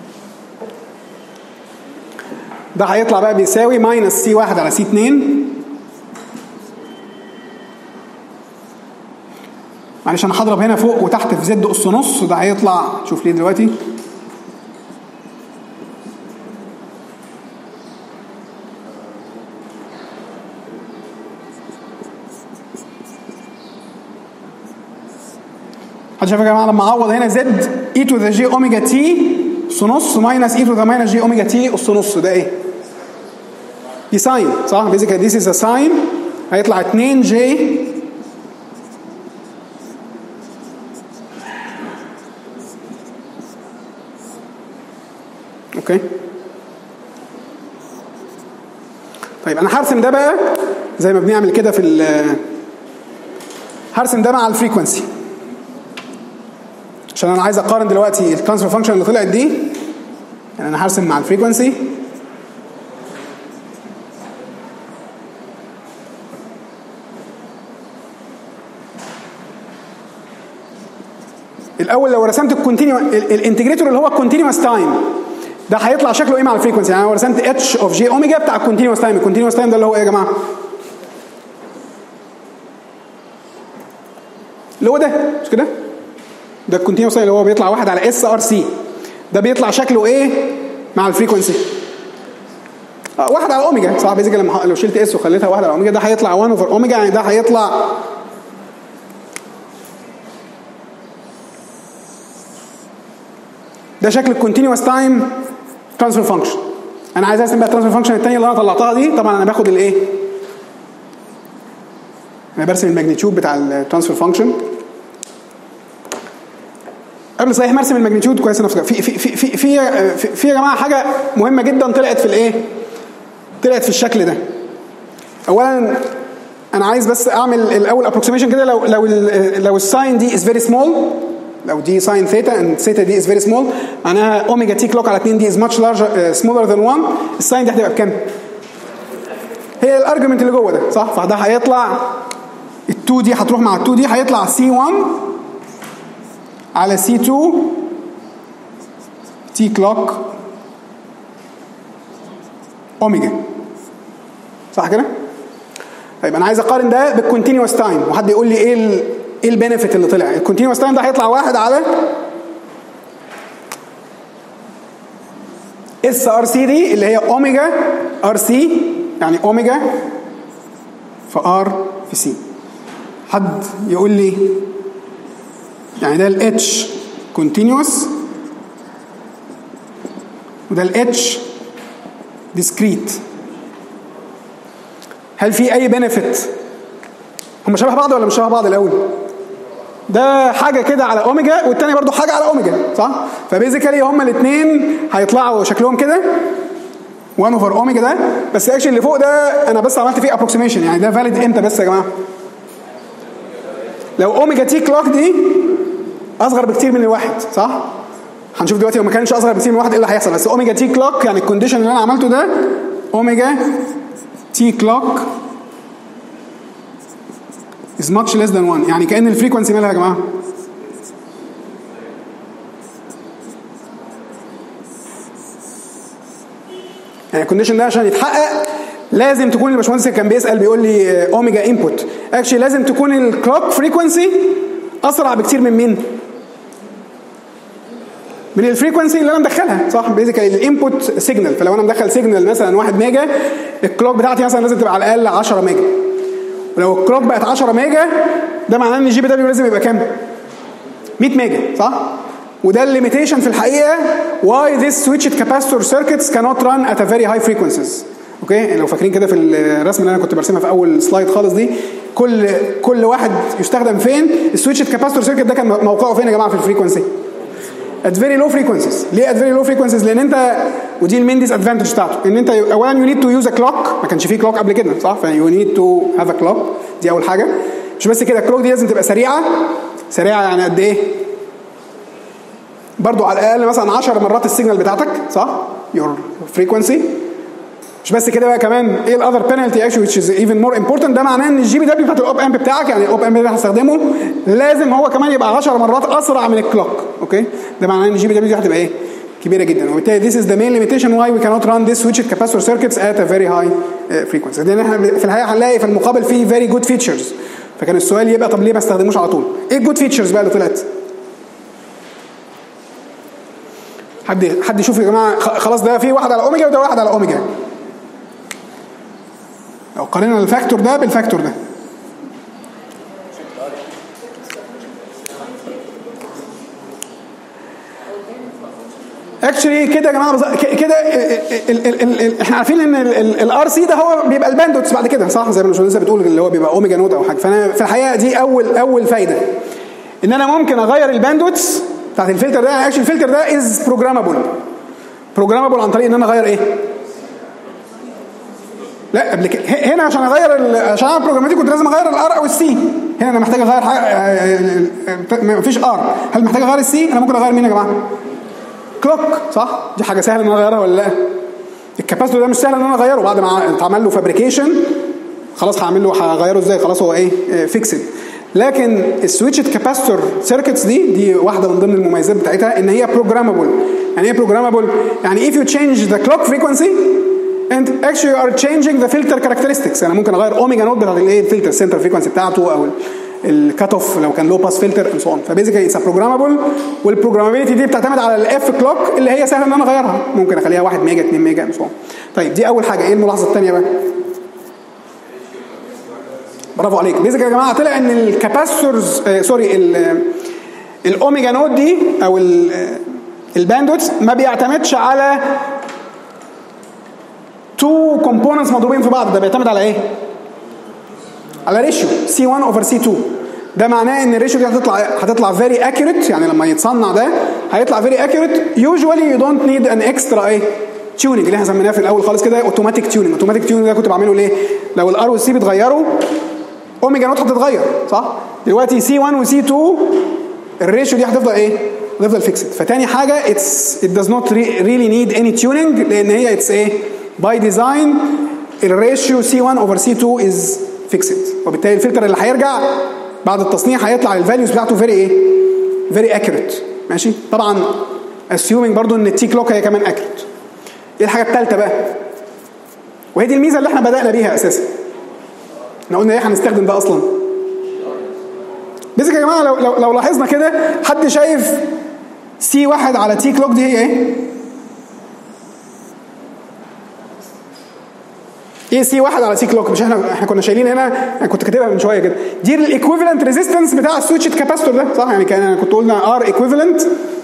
[SPEAKER 1] ده هيطلع بقى بيساوي ماينس سي واحد على سي اتنين معلش انا هضرب هنا فوق وتحت في زد اس نص، ده هيطلع شوف ليه دلوقتي حد شايف يا جماعه لما اعوض هنا زد اي تو ذا جي اوميجا تي اس نص ماينس اي تو ذا ماينس جي اوميجا تي اس نص، ده ايه؟ دي ساين صح؟ بيزيكالي ذيس از ا ساين، هيطلع اتنين جي اوكي. طيب انا هرسم ده بقى زي ما بنعمل كده في ال هرسم ده مع الفريكونسي عشان انا عايز اقارن دلوقتي الترانسفير فانكشن اللي طلعت دي، يعني انا هرسم مع الفريكونسي الاول. لو رسمت الكونتينيو الانتجريتور اللي هو الكونتينيوس تايم ده هيطلع شكله ايه مع الفريكونسي؟ يعني انا رسمت اتش اوف جي اوميجا بتاع الكونتينيوس تايم، الكونتينيوس تايم ده اللي هو ايه يا جماعه؟ اللي هو ده مش كده؟ ده الكونتينيوس تايم اللي هو بيطلع واحد على اس ار سي، ده بيطلع شكله ايه مع الفريكونسي؟ آه واحد على اوميجا صح؟ بيزيكالي لما لو شلت اس وخليتها واحد على اوميجا ده هيطلع واحد اوفر اوميجا، يعني ده هيطلع ده شكل الكونتينيوس تايم ترانسفير فانكشن. انا عايز ارسم بقى الترانسفير فانكشن الثانيه اللي انا طلعتها دي، طبعا انا باخد الايه؟ انا برسم الماجنتيود بتاع الترانسفير فانكشن. قبل صحيح ما ارسم الماجنتيود كويس نفسك في في في في في في, في يا جماعه حاجه مهمه جدا طلعت في الايه؟ طلعت في الشكل ده. اولا انا عايز بس اعمل الاول ابروكسيميشن كده، لو لو لو الساين دي از فيري سمول، لو دي ساين ثيتا اند ثيتا دي از فيري سمول، معناها اوميجا تي كلوك على اتنين دي از ماتش لارجر سمولر ذان واحد، الساين دي هتبقى بكام؟ هي الارجيومنت اللي جوه ده صح؟ فده هيطلع ال2 دي هتروح مع ال2 دي، هيطلع سي واحد على سي اتنين تي كلوك اوميجا صح كده؟ طيب انا عايز اقارن ده بالكونتينيوس تايم، وحد يقول لي ايه ال ايه البينفيت اللي طلع؟ الكونتينيوس تايم ده هيطلع واحد على اس ار سي دي اللي هي اوميجا ار سي، يعني اوميجا في ار في سي. حد يقول لي يعني ده الاتش كونتينيوس وده الاتش ديسكريت، هل في اي بينفيت؟ هم شبه بعض ولا مش شبه بعض الاول؟ ده حاجه كده على اوميجا والتاني برضو حاجه على اوميجا صح؟ فبيزيكالي هما الاثنين هيطلعوا شكلهم كده واحد اوفر اوميجا ده، بس اكشن اللي فوق ده انا بس عملت فيه ابروكسيميشن، يعني ده فاليد امتى بس يا جماعه؟ لو اوميجا تي كلوك دي اصغر بكتير من الواحد صح؟ هنشوف دلوقتي لو ما كانش اصغر بكتير من الواحد ايه اللي هيحصل، بس اوميجا تي كلوك يعني الكونديشن اللي انا عملته ده اوميجا تي كلوك is much less than one، يعني كأن الفريكونسي مالها يا جماعه؟ يعني الكونديشن ده عشان يتحقق لازم تكون الباشمهندس اللي كان بيسال بيقول لي اوميجا انبوت، اكشلي لازم تكون الكلوك فريكونسي اسرع بكتير من مين؟ من الفريكونسي اللي انا مدخلها صح؟ بيزيكالي الانبوت سيجنال، فلو انا مدخل سيجنال مثلا واحد ميجا، الكلوك بتاعتي مثلا لازم تبقى على الاقل عشرة ميجا، ولو الكلوك بقت عشرة ميجا ده معناه ان الجي بي دبليو لازم يبقى كام؟ مية ميجا صح؟ وده الليميتيشن في الحقيقه why this switched capacitor circuits cannot run at a very high frequencies. اوكي لو فاكرين كده في الرسم اللي انا كنت برسمها في اول سلايد خالص دي، كل كل واحد يستخدم فين؟ السويتشد كاباستور سيركت ده كان موقعه فين يا جماعه في الفريكونسي؟ at very low frequencies. ليه at very low frequencies؟ لان انت ودي المين ديس ادفانتج بتاعته، ان انت اولا يو نيد تو يوز ا كلوك، ما كانش فيه كلوك قبل كده صح؟ فيو نيد تو هاف ا كلوك، دي اول حاجه. مش بس كده، الكلوك دي لازم تبقى سريعه، سريعه يعني قد ايه؟ برضو على الاقل مثلا عشر مرات السيجنال بتاعتك صح؟ يور فريكونسي. مش بس كده بقى، كمان ايه الاذر بينالتي اكشلي which is even more important، ده معناه ان الجي بي دبليو بتاعت الاوب امب بتاعك، يعني الاوب امب اللي هستخدمه لازم هو كمان يبقى عشر مرات اسرع من الكلوك. اوكي ده معناه ان الجي بي دبليو دي هتبقى ايه؟ كبيره جدا، وبالتالي this is the main limitation why we cannot run this switched capacitor circuits at a very high uh, frequency. لان احنا في الحقيقه هنلاقي في المقابل فيه very good features. فكان السؤال يبقى طب ليه ما استخدموش على طول؟ ايه الجود فيتشرز بقى اللي طلعت؟ حد حد يشوف يا جماعه. خلاص ده في واحد على اوميجا وده واحد على اوميجا. لو قارنا الفاكتور ده بالفاكتور ده اكشلي كده يا جماعه كده. احنا عارفين ان الار سي ده هو بيبقى الباندوتس بعد كده صح، زي ما الباشمهندسه بتقول اللي هو بيبقى اوميجا نود او حاجه. فانا في الحقيقه دي اول اول فايده ان انا ممكن اغير الباندوتس بتاعت الفلتر ده. اكشلي الفلتر ده از بروجرامابل. بروجرامابل عن طريق ان انا اغير ايه؟ لا قبل كده هنا عشان اغير عشان اعمل بروجراماتيك كنت لازم اغير الار او السي. هنا انا محتاج اغير حاجه ما فيش ار. هل محتاج اغير السي؟ انا ممكن اغير مين يا جماعه؟ كلوك صح؟ دي حاجه سهله ان انا اغيرها ولا لا؟ الكاباسيتور ده مش سهل ان انا اغيره بعد ما اتعمل له فابريكيشن. خلاص هعمل له هغيره ازاي؟ خلاص هو ايه؟ فيكسد. لكن السويتشد كاباسيتور سيركتس دي دي واحده من ضمن المميزات بتاعتها ان هي بروجرامابل. يعني ايه بروجرامابل؟ يعني if you change the clock frequency and actually you are changing the filter characteristics. انا ممكن اغير اوميجا نوت بتاعت الايه الفلتر سنتر فريكونسي بتاعته او الكات اوف لو كان لو باس فلتر اند سو اون. فبيزيكلي اتس بروجرامابل. والبروجرامابيلتي دي بتعتمد على الاف كلوك اللي هي سهل ان انا اغيرها. ممكن اخليها واحد ميجا اتنين ميجا اند سو اون. طيب دي اول حاجه. ايه الملاحظه الثانيه بقى؟ برافو عليك. بيزيكلي يا جماعه طلع ان الكاباسيتورز آه سوري الاوميجا نود دي او الباندوتس ما بيعتمدش على تو كومبوننتس مضروبين في بعض. ده بيعتمد على ايه؟ على ريشيو سي واحد اوفر سي اتنين. ده معناه ان الريشيو دي هتطلع هتطلع فيري اكيوريت. يعني لما يتصنع ده هيطلع فيري اكيوريت. يوجوالي يو دونت نيد ان اكسترا ايه تيوننج اللي احنا سميناه في الاول خالص كده اوتوماتيك تيوننج. اوتوماتيك تيوننج ده كنت بعمله ليه؟ لو الار والسي بيتغيروا اوميجا نوت هتتغير صح؟ دلوقتي سي واحد وسي اتنين الريشيو دي هتفضل ايه؟ هتفضل فيكسد. فتاني حاجه اتس ات داز نوت ريلي نيد اني تيوننج لان هي اتس ايه؟ باي ديزاين الريشيو سي واحد اوفر سي اتنين از فيكسد. وبالتالي الفلتر اللي هيرجع بعد التصنيع هيطلع الفاليوز بتاعته فيري ايه؟ فيري اكيوريت. ماشي؟ طبعا اسيومينج برضو ان التي كلوك هي كمان اكيوريت. ايه الحاجه الثالثه بقى؟ وهي دي الميزه اللي احنا بدانا بيها اساسا. احنا قلنا ايه هنستخدم ده اصلا؟ بس يا جماعه لو لو, لو لاحظنا كده حد شايف سي واحد على تي كلوك دي هي ايه؟ ايه سي واحد على سي كلوك؟ مش احنا احنا كنا شايلين هنا، انا كنت كاتبها من شويه كده، دي الايكويفالنت ريزيستنس بتاع السويتشد كاباستور ده صح؟ يعني كان انا كنت قلنا ار ايكويفالنت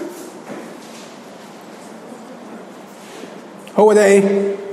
[SPEAKER 1] هو ده ايه؟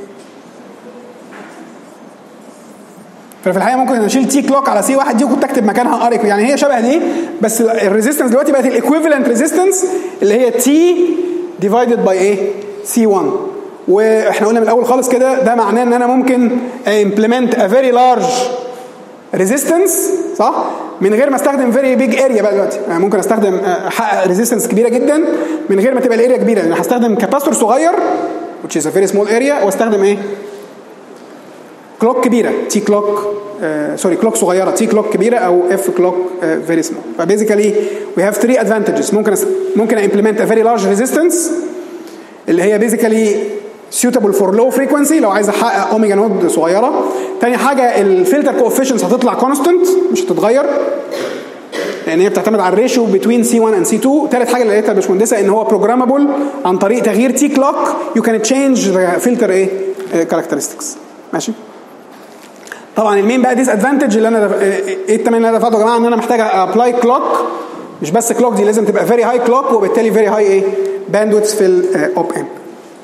[SPEAKER 1] ففي الحقيقه ممكن اشيل تي كلوك على سي واحد دي وكنت اكتب مكانها ار، يعني هي شبه دي بس الريزيستنس دلوقتي بقت الايكويفالنت ريزيستنس اللي هي تي ديفايدد باي ايه؟ سي واحد. واحنا قلنا من الاول خالص كده ده معناه ان انا ممكن امبلمنت ا فيري لارج ريزيستنس صح؟ من غير ما استخدم فيري بيج اريا بقى دلوقتي. يعني ممكن استخدم احقق ريزيستنس كبيره جدا من غير ما تبقى الاريا كبيره، لان يعني هستخدم كاباستور صغير which is a very small area واستخدم ايه؟ كلوك كبيره تي كلوك سوري كلوك صغيره تي كلوك كبيره او اف كلوك فيري سمول. فبيزيكالي وي هاف ثري ادفانتجز. ممكن ممكن امبلمنت ا فيري لارج ريزيستنس اللي هي بيزيكالي suitable for low frequency لو عايز احقق اوميجا نود صغيره. تاني حاجه الفلتر كوفيشنتس هتطلع كونستنت مش هتتغير لان هي بتعتمد على الريشيو بين سي واحد and سي اتنين. تالت حاجه اللي لقيتها يا باشمهندسه ان هو بروجرامابل عن طريق تغيير تي كلوك يو كان تشينج ذا فلتر ايه كاركترستكس. ماشي. طبعا المين بقى ديس ادفانتج اللي انا ايه التمرين اللي انا دفعته يا جماعه ان انا محتاج ابلاي كلوك مش بس كلوك دي لازم تبقى فيري هاي كلوك وبالتالي فيري هاي ايه باندويث في الاوب امب.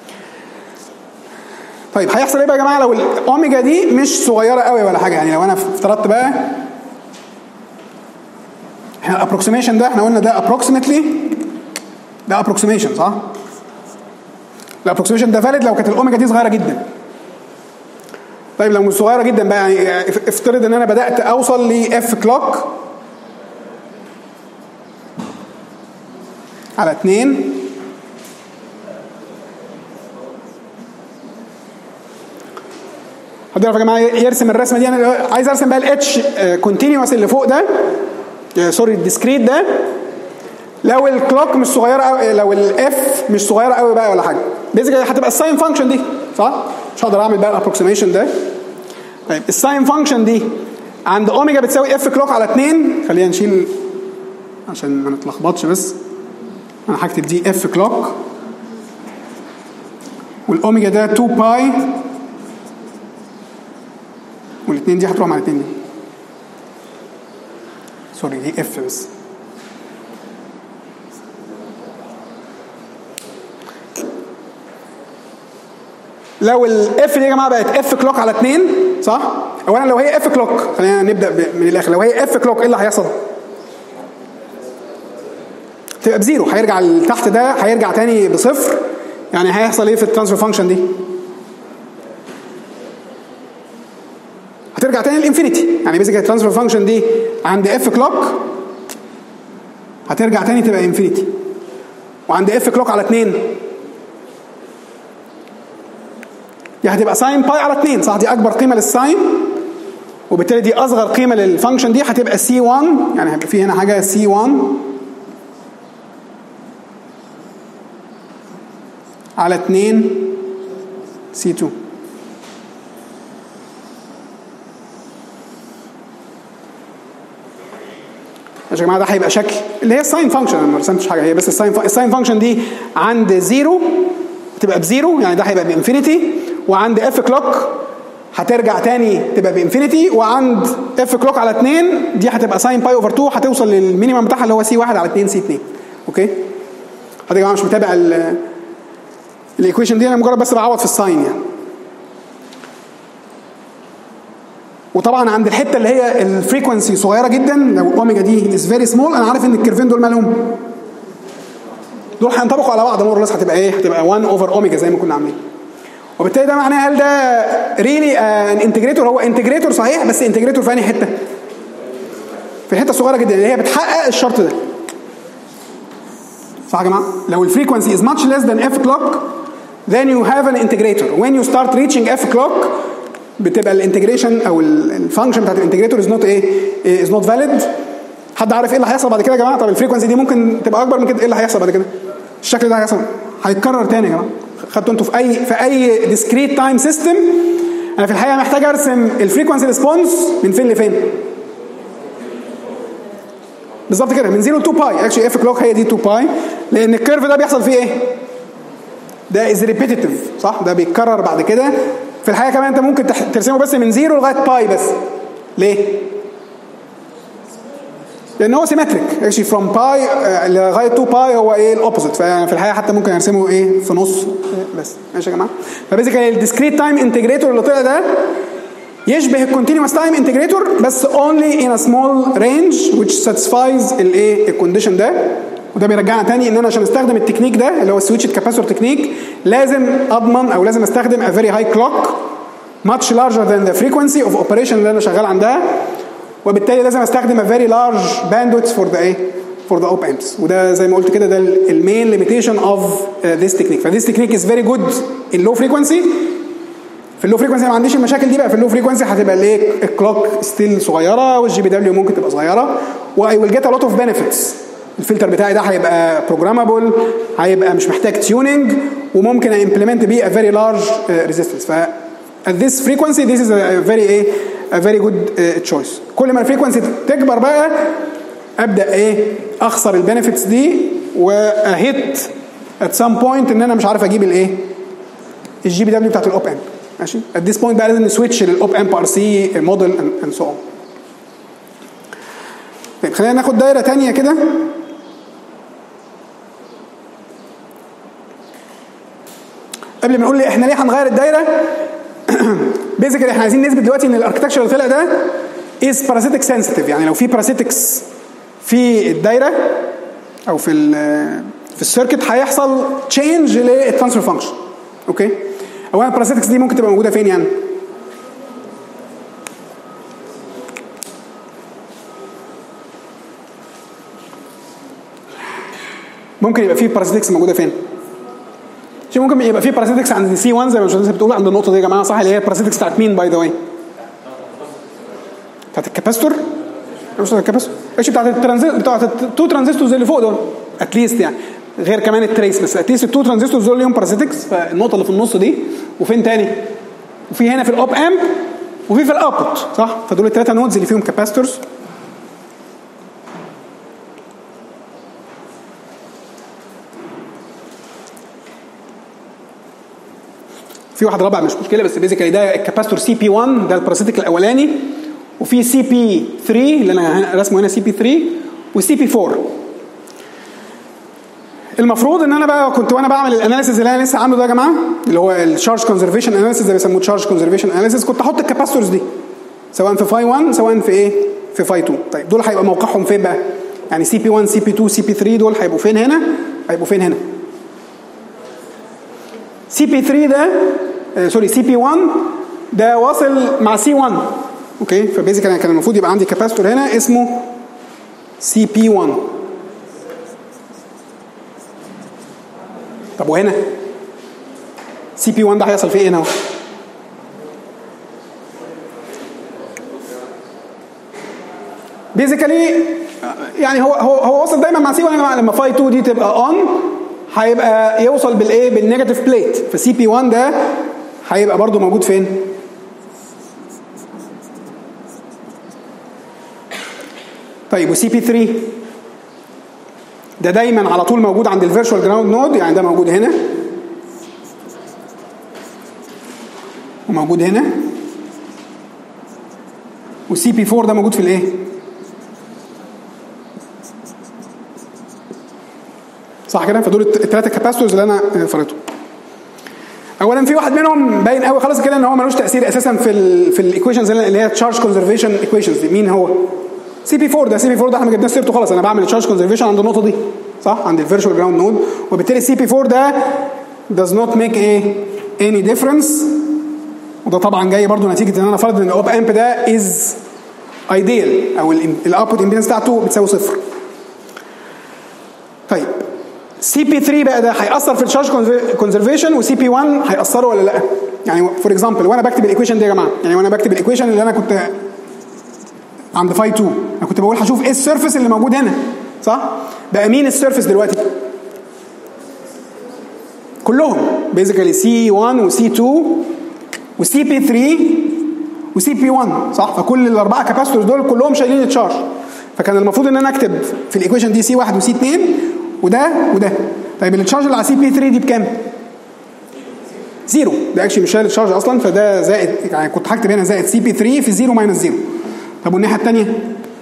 [SPEAKER 1] طيب هيحصل ايه بقى يا جماعه لو الاوميجا دي مش صغيره قوي ولا حاجه؟ يعني لو انا افترضت بقى احنا الابروكسيميشن ده احنا قلنا ده ابروكسيمتلي ده ابروكسيميشن صح؟ الابروكسيميشن ده فاليد لو كانت الاوميجا دي صغيره جدا. طيب لو مش صغيره جدا بقى يعني افترض ان انا بدات اوصل لاف كلوك على اتنين حد يعرف يا جماعه يرسم الرسمه دي؟ انا عايز ارسم بقى الاتش كونتينيوس اللي فوق ده سوري الديسكريت ده لو الكلوك مش صغيره قوي لو الاف مش صغيره قوي بقى ولا حاجه بيزيكالي هتبقى الساين فانكشن دي صح؟ مش هقدر اعمل بقى الابروكسيميشن ده. طيب الساين فانكشن دي عند اوميجا بتساوي اف كلوك على اتنين. خلينا نشيل عشان ما نتلخبطش، بس انا هكتب دي اف كلوك، والاوميجا ده اتنين باي، والاثنين دي هتروح مع الاثنين دي. سوري دي اف بس. لو الاف دي يا جماعه بقت اف كلوك على اتنين صح؟ اولا لو هي اف كلوك، خلينا نبدا من الاخر، لو هي اف كلوك ايه اللي هيحصل؟ تبقى بزيرو، هيرجع لتحت ده هيرجع تاني بصفر. يعني هيحصل ايه في الترانسفير فانكشن دي؟ هترجع تاني للانفينيتي. يعني بيزيكالي الترانسفير فانكشن دي عند اف كلوك هترجع تاني تبقى انفينيتي، وعند اف كلوك على اتنين دي هتبقى ساين باي على اتنين صح؟ دي اكبر قيمه للساين، وبالتالي دي اصغر قيمه للفانكشن دي هتبقى سي واحد. يعني هيبقى في هنا حاجه سي واحد على اتنين سي اتنين. يا جماعه ده هيبقى شكل اللي هي الساين فانكشن. انا ما رسمتش حاجه، هي بس الساين الساين فانكشن دي عند زيرو تبقى بزيرو، يعني ده هيبقى بانفينيتي، وعند اف كلوك هترجع تاني تبقى بانفينيتي، وعند اف كلوك على اتنين دي هتبقى ساين باي اوفر اتنين، هتوصل للمينيمم بتاعها اللي هو سي واحد على اتنين سي اتنين. اوكي حد يا جماعه مش متابع الايكويشن دي، انا مجرد بس بعوض في الساين يعني. وطبعا عند الحته اللي هي الفريكونسي صغيره جدا، لو الاوميجا دي از فيري سمول، انا عارف ان الكيرفين دول مالهم؟ دول هينطبقوا على بعض مور لس، هتبقى ايه؟ هتبقى واحد اوفر اوميجا زي ما كنا عاملين. وبالتالي ده معناه هل ده ريلي ان انتجريتور؟ هو انتجريتور صحيح، بس انتجريتور في انهي حته؟ في الحته الصغيره جدا اللي هي بتحقق الشرط ده. صح يا جماعه؟ لو الفريكونسي is much less than f clock then you have an integrator. when you start reaching f clock بتبقى الانتجريشن او الفانكشن بتاعت الانتجريتور is not ايه؟ is not valid. حد عارف ايه اللي هيحصل بعد كده يا جماعه؟ طب الفريكونسي دي ممكن تبقى اكبر من كده، ايه اللي هيحصل بعد كده؟ الشكل ده هيحصل هيتكرر تاني يا جماعه. خدتوا انتوا في اي في اي ديسكريت تايم سيستم، انا في الحقيقه محتاج ارسم الفريكونسي ريسبونس من فين لفين؟ بالظبط كده من زيرو ل اتنين باي. اكشلي اف كلوك هي دي اتنين باي، لان الكيرف ده بيحصل فيه ايه؟ ده از ريبيتيتيف صح؟ ده بيتكرر بعد كده. في الحقيقه كمان انت ممكن ترسمه بس من زيرو لغايه باي بس. ليه؟ لان هو سيمتريك. اكشلي فروم باي لغايه اتنين باي هو ايه؟ الاوبوزيت. ففي الحقيقه حتى ممكن ارسمه ايه؟ في نص بس. ماشي يا جماعه؟ فبيزيكالي الديسكريت تايم انتجريتور اللي طلع ده يشبه الكونتينوس تايم انتجريتور بس only in a small range which satisfies الايه؟ الكونديشن ده. وده بيرجعنا تاني ان انا عشان استخدم التكنيك ده اللي هو السويتشد كاباسيتور تكنيك لازم اضمن او لازم استخدم a very high clock much larger than the frequency of operation اللي انا شغال عندها، وبالتالي لازم استخدم a very large bandwidth for the ايه؟ for the op amps. وده زي ما قلت كده ده المين limitation of uh, this technique. ف this technique is very good in low frequency. في اللو فريكونسي ما عنديش المشاكل دي بقى. في اللو فريكونسي هتبقى الايه؟ الكلوك ستيل صغيره، والجي بي دبليو ممكن تبقى صغيره، واي ويل جيت ا لوت اوف بنفيتس. الفلتر بتاعي ده هيبقى بروجرامابل، هيبقى مش محتاج تيوننج، وممكن امبلمنت بيه ا فيري لارج ريزيستنس. ف at this frequency this is a very ايه a very good uh, choice. كل ما الفريكونسي تكبر بقى ابدا ايه؟ اخسر البنفيتس دي، واهيت at some point ان انا مش عارف اجيب الايه؟ الجي بي دبليو بتاعت الاوب امب. ماشي؟ at this point بقى لازم نسويتش للاوب امب ار سي موديل and so on. طيب خلينا ناخد دايره ثانيه كده. قبل ما نقول احنا ليه هنغير الدايره، بيزيكالي احنا عايزين نثبت دلوقتي ان الاركتكتشر اللي طلع ده از باراسيتك سنسيتيف. يعني لو في باراسيتكس في الدايره او في في السيركت هيحصل تشينج للترانسفير فانكشن. اوكي؟ اولا الباراسيتكس دي ممكن تبقى موجوده فين يعني؟ ممكن يبقى في باراسيتكس موجوده فين؟ شيء ممكن يبقى في باراسيتكس عند سي واحد زي ما الناس بتقول عند النقطه دي يا جماعه صح؟ اللي هي الباراسيتكس بتاعت مين باي ذا واي؟ بتاعت الكاباستور؟ مش بتاعت الكاباستور، ايش بتاعت الترانزستور، بتاعت التو ترانزستورز اللي فوق دول اتليست يعني، غير كمان التريس، بس اتليست التو ترانزستورز دول ليهم باراسيتكس. فالنقطه اللي في النص دي، وفين تاني؟ وفي هنا في الاوب امب وفي في الاوتبوت صح. فدول الثلاثه نودز اللي فيهم كاباستورز. في واحد رابع مش مشكله، بس بيزيكالي ده الكاباستور سي بي واحد، ده الباراسيتيك الاولاني، وفي سي بي ثلاثة اللي انا رسمه هنا سي بي ثلاثة، وسي بي أربعة. المفروض ان انا بقى كنت وانا بعمل الاناليسيز اللي انا لسه عامله ده يا جماعه، اللي هو الشارج كونزرفيشن اناليسيز، ده بيسموه تشارج كونزرفيشن اناليسيز، كنت احط الكاباستورز دي سواء في فاي واحد سواء في ايه في فاي اتنين. طيب دول هيبقى موقعهم فين بقى؟ يعني سي بي واحد سي بي اتنين سي بي ثلاثة دول هيبقوا فين هنا؟ هيبقوا فين هنا؟ سي بي ثلاثة ده آه سوري سي بي واحد ده واصل مع سي واحد. اوكي، فبيزيكالي كان المفروض يبقى عندي كاباستور هنا اسمه سي بي واحد. طب وهنا سي بي واحد ده هيحصل فيه ايه هنا؟ بيزيكالي يعني هو هو هو واصل دايما مع سي واحد. لما فاي اتنين دي تبقى اون هيبقى يوصل بالايه؟ بالنيجاتيف بليت. فسي بي واحد ده هيبقى برضو موجود فين؟ طيب وسي بي ثلاثة ده دايما على طول موجود عند الفيرتشوال جراوند نود، يعني ده موجود هنا وموجود هنا، والسي بي أربعة ده موجود في الايه؟ صح كده؟ فدول الثلاثه كاباستورز اللي انا فرضتهم. اولا في واحد منهم باين قوي خلاص كده ان هو ملوش تاثير اساسا في ال في الايكويشنز اللي هي تشارج كونزرفيشن ايكويشنز دي. مين هو؟ سي بي أربعة ده. سي بي أربعة ده احنا ما جبناش سيرته خلاص، انا بعمل تشارج كونزرفيشن عند النقطه دي صح، عند الفيرتشوال جراوند نود، وبالتالي سي بي أربعة ده does not make a any difference. وده طبعا جاي برضو نتيجه ان انا فرض ان الاوب امب ده is ideal او الاوتبوت امبيدنس بتاعته بتساوي صفر. طيب سي بي ثلاثة بقى ده هيأثر في الشارج كونزرفيشن، وسي بي واحد هيأثروا ولا لا؟ يعني فور اكزامبل وانا بكتب الايكويشن دي يا جماعه، يعني وانا بكتب الايكويشن اللي انا كنت عند فاي اتنين انا كنت بقول هشوف ايه السيرفيس اللي موجود هنا صح؟ بقى مين السيرفيس دلوقتي؟ كلهم بيزيكالي سي واحد وسي اتنين وسي بي ثلاثة وسي بي واحد صح؟ فكل الاربعه كاباستورز دول كلهم شايلين التشارج. فكان المفروض ان انا اكتب في الايكويشن دي سي واحد وسي اتنين وده وده. طيب التشارج اللي على سي بي ثلاثة دي بكام؟ زيرو. ده اكشلي مش شايل التشارج اصلا، فده زائد، يعني كنت هكتب هنا زائد سي بي ثلاثة في زيرو ماينس زيرو. طب والناحيه الثانيه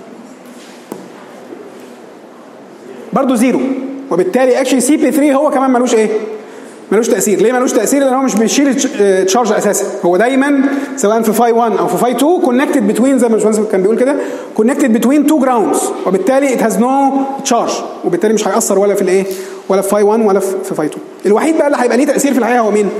[SPEAKER 1] برضه زيرو، وبالتالي اكشلي سي بي ثلاثة هو كمان ملوش ايه؟ ملوش تاثير. ليه ملوش تاثير؟ لان هو مش بيشيل تشارج اساسا، هو دايما سواء في فاي واحد او في فاي اتنين كونكتد بتوين، زي ما الباشمهندس كان بيقول كده، كونكتد بتوين تو جراوندز، وبالتالي ات هاز نو تشارج، وبالتالي مش هيأثر ولا في الايه؟ ولا في فاي واحد ولا في فاي اتنين. الوحيد بقى اللي هيبقى ليه تاثير في الحقيقه هو مين؟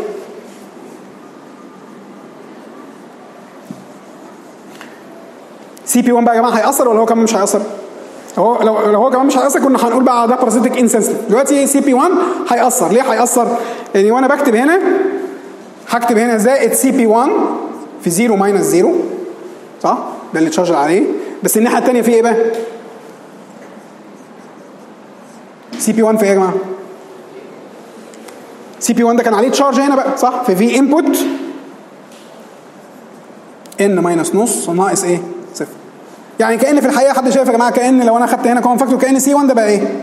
[SPEAKER 1] سي بي واحد بقى يا جماعه هيأثر ولا هو كمان مش هيأثر؟ هو لو لو هو كمان مش هيأثر كنا هنقول بقى ده بارازيتيك انسنسيتيف. دلوقتي سي بي واحد هيأثر. ليه هيأثر؟ يعني وانا بكتب هنا هكتب هنا زائد سي بي واحد في زيرو ماينس زيرو صح؟ ده اللي تشارج عليه. بس الناحيه الثانيه في ايه بقى؟ سي بي واحد في ايه يا جماعه؟ سي بي واحد ده كان عليه تشارج هنا بقى صح؟ في في انبوت ان ماينس نص ناقص ايه؟ صفر. يعني كأن في الحقيقه حد شايف يا جماعه كأن لو انا خدت هنا كومن فاكتور كأن سي واحد ده بقى ايه؟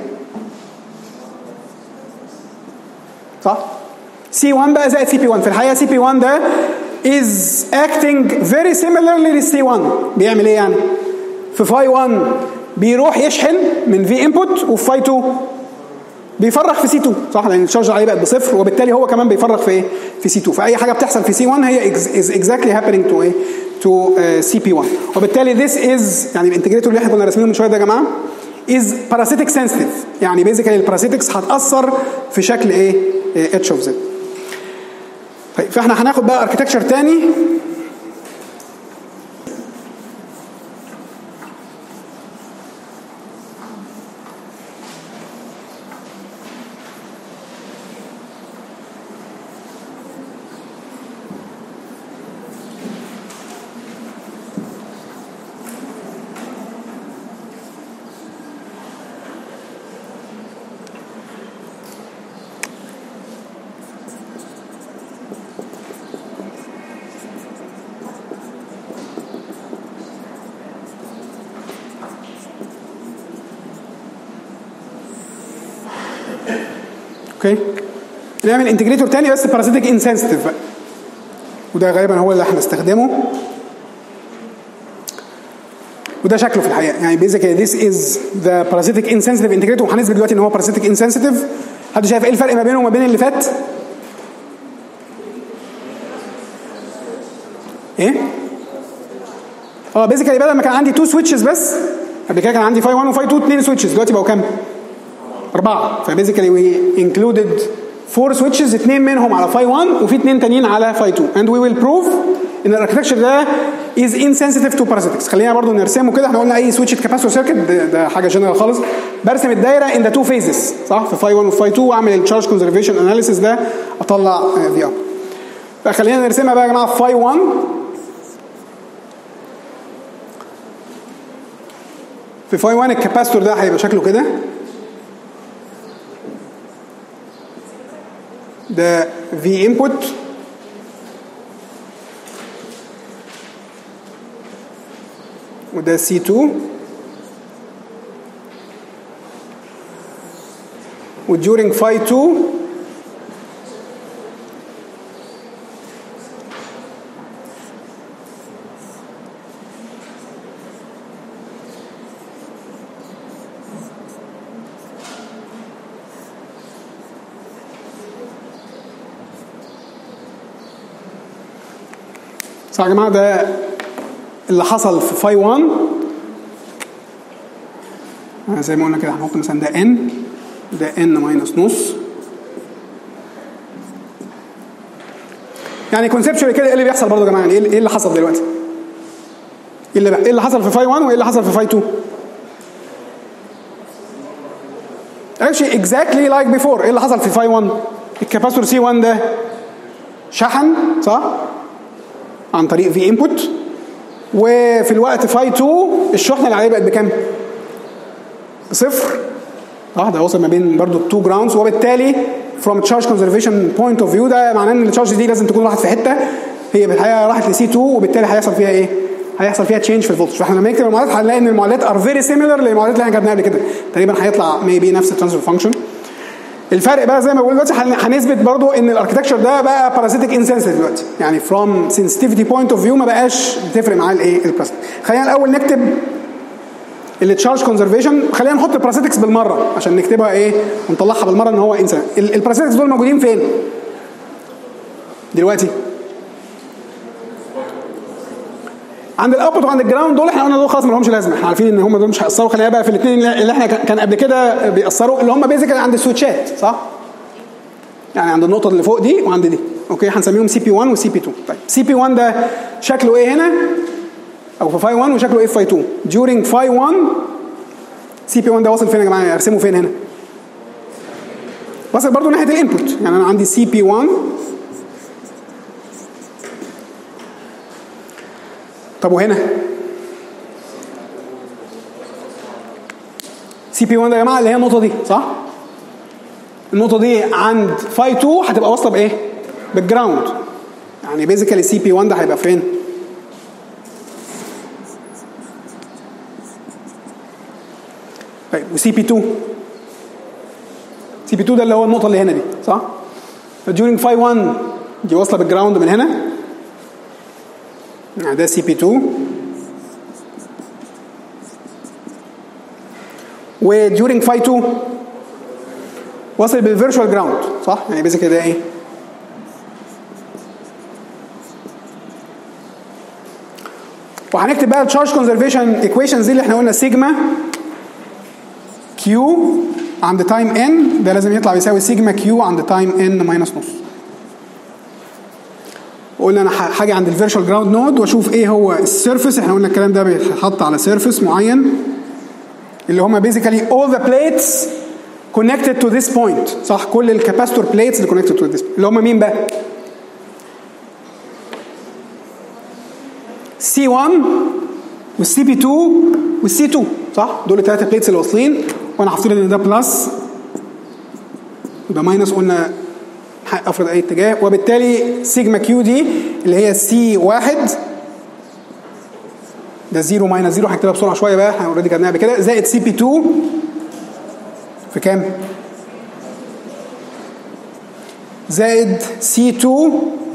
[SPEAKER 1] صح؟ سي واحد بقى زائد سي بي واحد. في الحقيقه سي بي واحد ده is acting very similarly للسي واحد. بيعمل ايه يعني؟ في فاي واحد بيروح يشحن من في انبوت، وفي فاي اتنين بيفرغ في سي اتنين صح؟ لان الشارج عليه بقت بصفر، وبالتالي هو كمان بيفرغ في ايه؟ في سي اتنين. فاي حاجه بتحصل في سي واحد هي is exactly happening to ايه؟ to سي بي واحد. وبالتالي this is يعني الانتجريتور اللي احنا كنا راسمينه من شويه ده يا جماعه is parasitic sensitive. يعني بيزيكالي الباراسيتكس هتاثر في شكل ايه؟ اتش اوف زد. طيب فاحنا هناخد بقى اركتكتشر تاني. اوكي نعمل انتجريتور تاني بس بارازيتيك انسنسيتيف بقى، وده غالبا هو اللي هنستخدمه، وده شكله في الحقيقه يعني basically this is the parasitic insensitive integrator، وهنثبت دلوقتي ان هو parasitic insensitive. حد شايف ايه الفرق ما بينه وما بين اللي فات؟ ايه؟ اه basically بدل ما كان عندي تو سويتشز بس قبل كده كان عندي فاي واحد وفاي اتنين اثنين سويتشز، دلوقتي بقوا كام؟ أربعة. فبيزيكالي وي انكلودد فور سويتشز، اثنين منهم على فاي واحد وفي اثنين تانيين على فاي اتنين، اند وي ويل بروف ان الاركتكتشر ده از انسنسيتيف تو بارازيتكس. خلينا برضو نرسمه كده، احنا قلنا اي سويتش كاباسيتور سيركت ده, ده حاجه جنرال خالص، برسم الدايره ان ذا تو فيزز صح، في فاي واحد وفاي اتنين، واعمل التشارج كونزرفيشن اناليسيس ده اطلع في اب. فخلينا نرسمها بقى يا جماعه في فاي واحد. في فاي واحد الكاباسيتور ده هيبقى شكله كده، ده في انبوت وده سي اتنين، وديورينج فاي اتنين صح يا جماعه، ده اللي حصل في فاي واحد. زي ما قلنا كده هنحط مثلا ده ان، ده ان ماينس نص. يعني كونسبشوالي كده ايه اللي بيحصل برضه يا جماعه؟ يعني ايه اللي حصل دلوقتي؟ ايه اللي ايه اللي حصل في فاي واحد وايه اللي حصل في فاي اتنين؟ actually exactly like before. ايه اللي حصل في فاي واحد؟ الكاباسيتور سي واحد ده شحن صح عن طريق في انبوت، وفي الوقت فاي اتنين الشحنه اللي عليه بقت بكام؟ بصفر صح. ده وصل ما بين برضو التو جراوندز، وبالتالي from charge conservation point of view ده معناه ان التشارج دي لازم تكون راحت في حته، هي بالحقيقه راحت لسي اتنين، وبالتالي هيحصل فيها ايه؟ هيحصل فيها تشينج في الفولتج. فاحنا لما نكتب المعادلات هنلاقي ان المعادلات ار فيري سيميلر للمعادلات اللي احنا كتبناها قبل كده، تقريبا هيطلع ميبي نفس الترانسفير فانكشن. الفرق بقى زي ما بقول دلوقتي هنثبت برضو ان الاركتكتشر ده بقى بارازيتيك انسنسيتيف دلوقتي، يعني from sensitivity point of view ما بقاش بتفرق معاه الايه البارازيتيك. خلينا الاول نكتب التشارج كونزرفيشن، خلينا نحط البارازيتكس بالمره عشان نكتبها ايه ونطلعها بالمره ان هو انسان. البارازيتكس دول موجودين فين دلوقتي؟ عند الاوتبوت وعند الجراوند. دول احنا قلنا دول خلاص ما لهمش لازمه، احنا عارفين ان هم دول مش هيأثروا. خلينا بقى في الاثنين اللي احنا كان قبل كده بيأثروا، اللي هم بيزيكالي عند السويتشات صح؟ يعني عند النقطه اللي فوق دي وعند دي. اوكي هنسميهم سي بي واحد وسي بي اتنين. طيب سي بي واحد ده شكله ايه هنا او في فاي واحد، وشكله ايه في فاي اتنين؟ during فاي واحد سي بي واحد ده واصل فين يا جماعه؟ ارسمه فين هنا؟ واصل برضو ناحيه الانبوت. يعني انا عندي سي بي واحد. طب وهنا سي بي واحد ده يا جماعه اللي هي النقطه دي صح؟ النقطه دي عند فاي اتنين هتبقى واصله بايه؟ بالجراوند. يعني بيزيكالي سي بي واحد ده هيبقى فين؟ طيب وسي بي اتنين؟ سي بي اتنين ده اللي هو النقطه اللي هنا دي صح؟ فديورينج فاي واحد دي واصله بالجراوند من هنا، يعني ده سي بي اتنين، وديورينج فاي اتنين واصل بالفيرتشوال جراوند صح؟ يعني بيزيكالي ده ايه؟ وهنكتب بقى التشارج كونزرفيشن ايكويشنز دي اللي احنا قلنا سيجما كيو عند تايم ان ده لازم يطلع بيساوي سيجما كيو عند تايم ان ماينس نص. قلنا انا حاجه عند الفيرتشوال جراوند نود واشوف ايه هو السيرفيس. احنا قلنا الكلام ده بيتحط على سيرفيس معين اللي هم basically all the plates connected to this point صح؟ كل الكاباستور بليتس اللي connected to this point. اللي هم مين بقى؟ سي واحد والسي بي اتنين والسي اتنين صح؟ دول الثلاثه بليتس اللي واصلين، وانا هفترض ان ده بلس يبقى ماينس، قلنا افرض اي اتجاه، وبالتالي سيجما كيو دي اللي هي سي واحد ده زيرو ماينس زيرو، هكتبها بسرعه شويه بقى احنا اوريدي كتبناها بكده، زائد سي بي اتنين في كام؟ زائد سي تو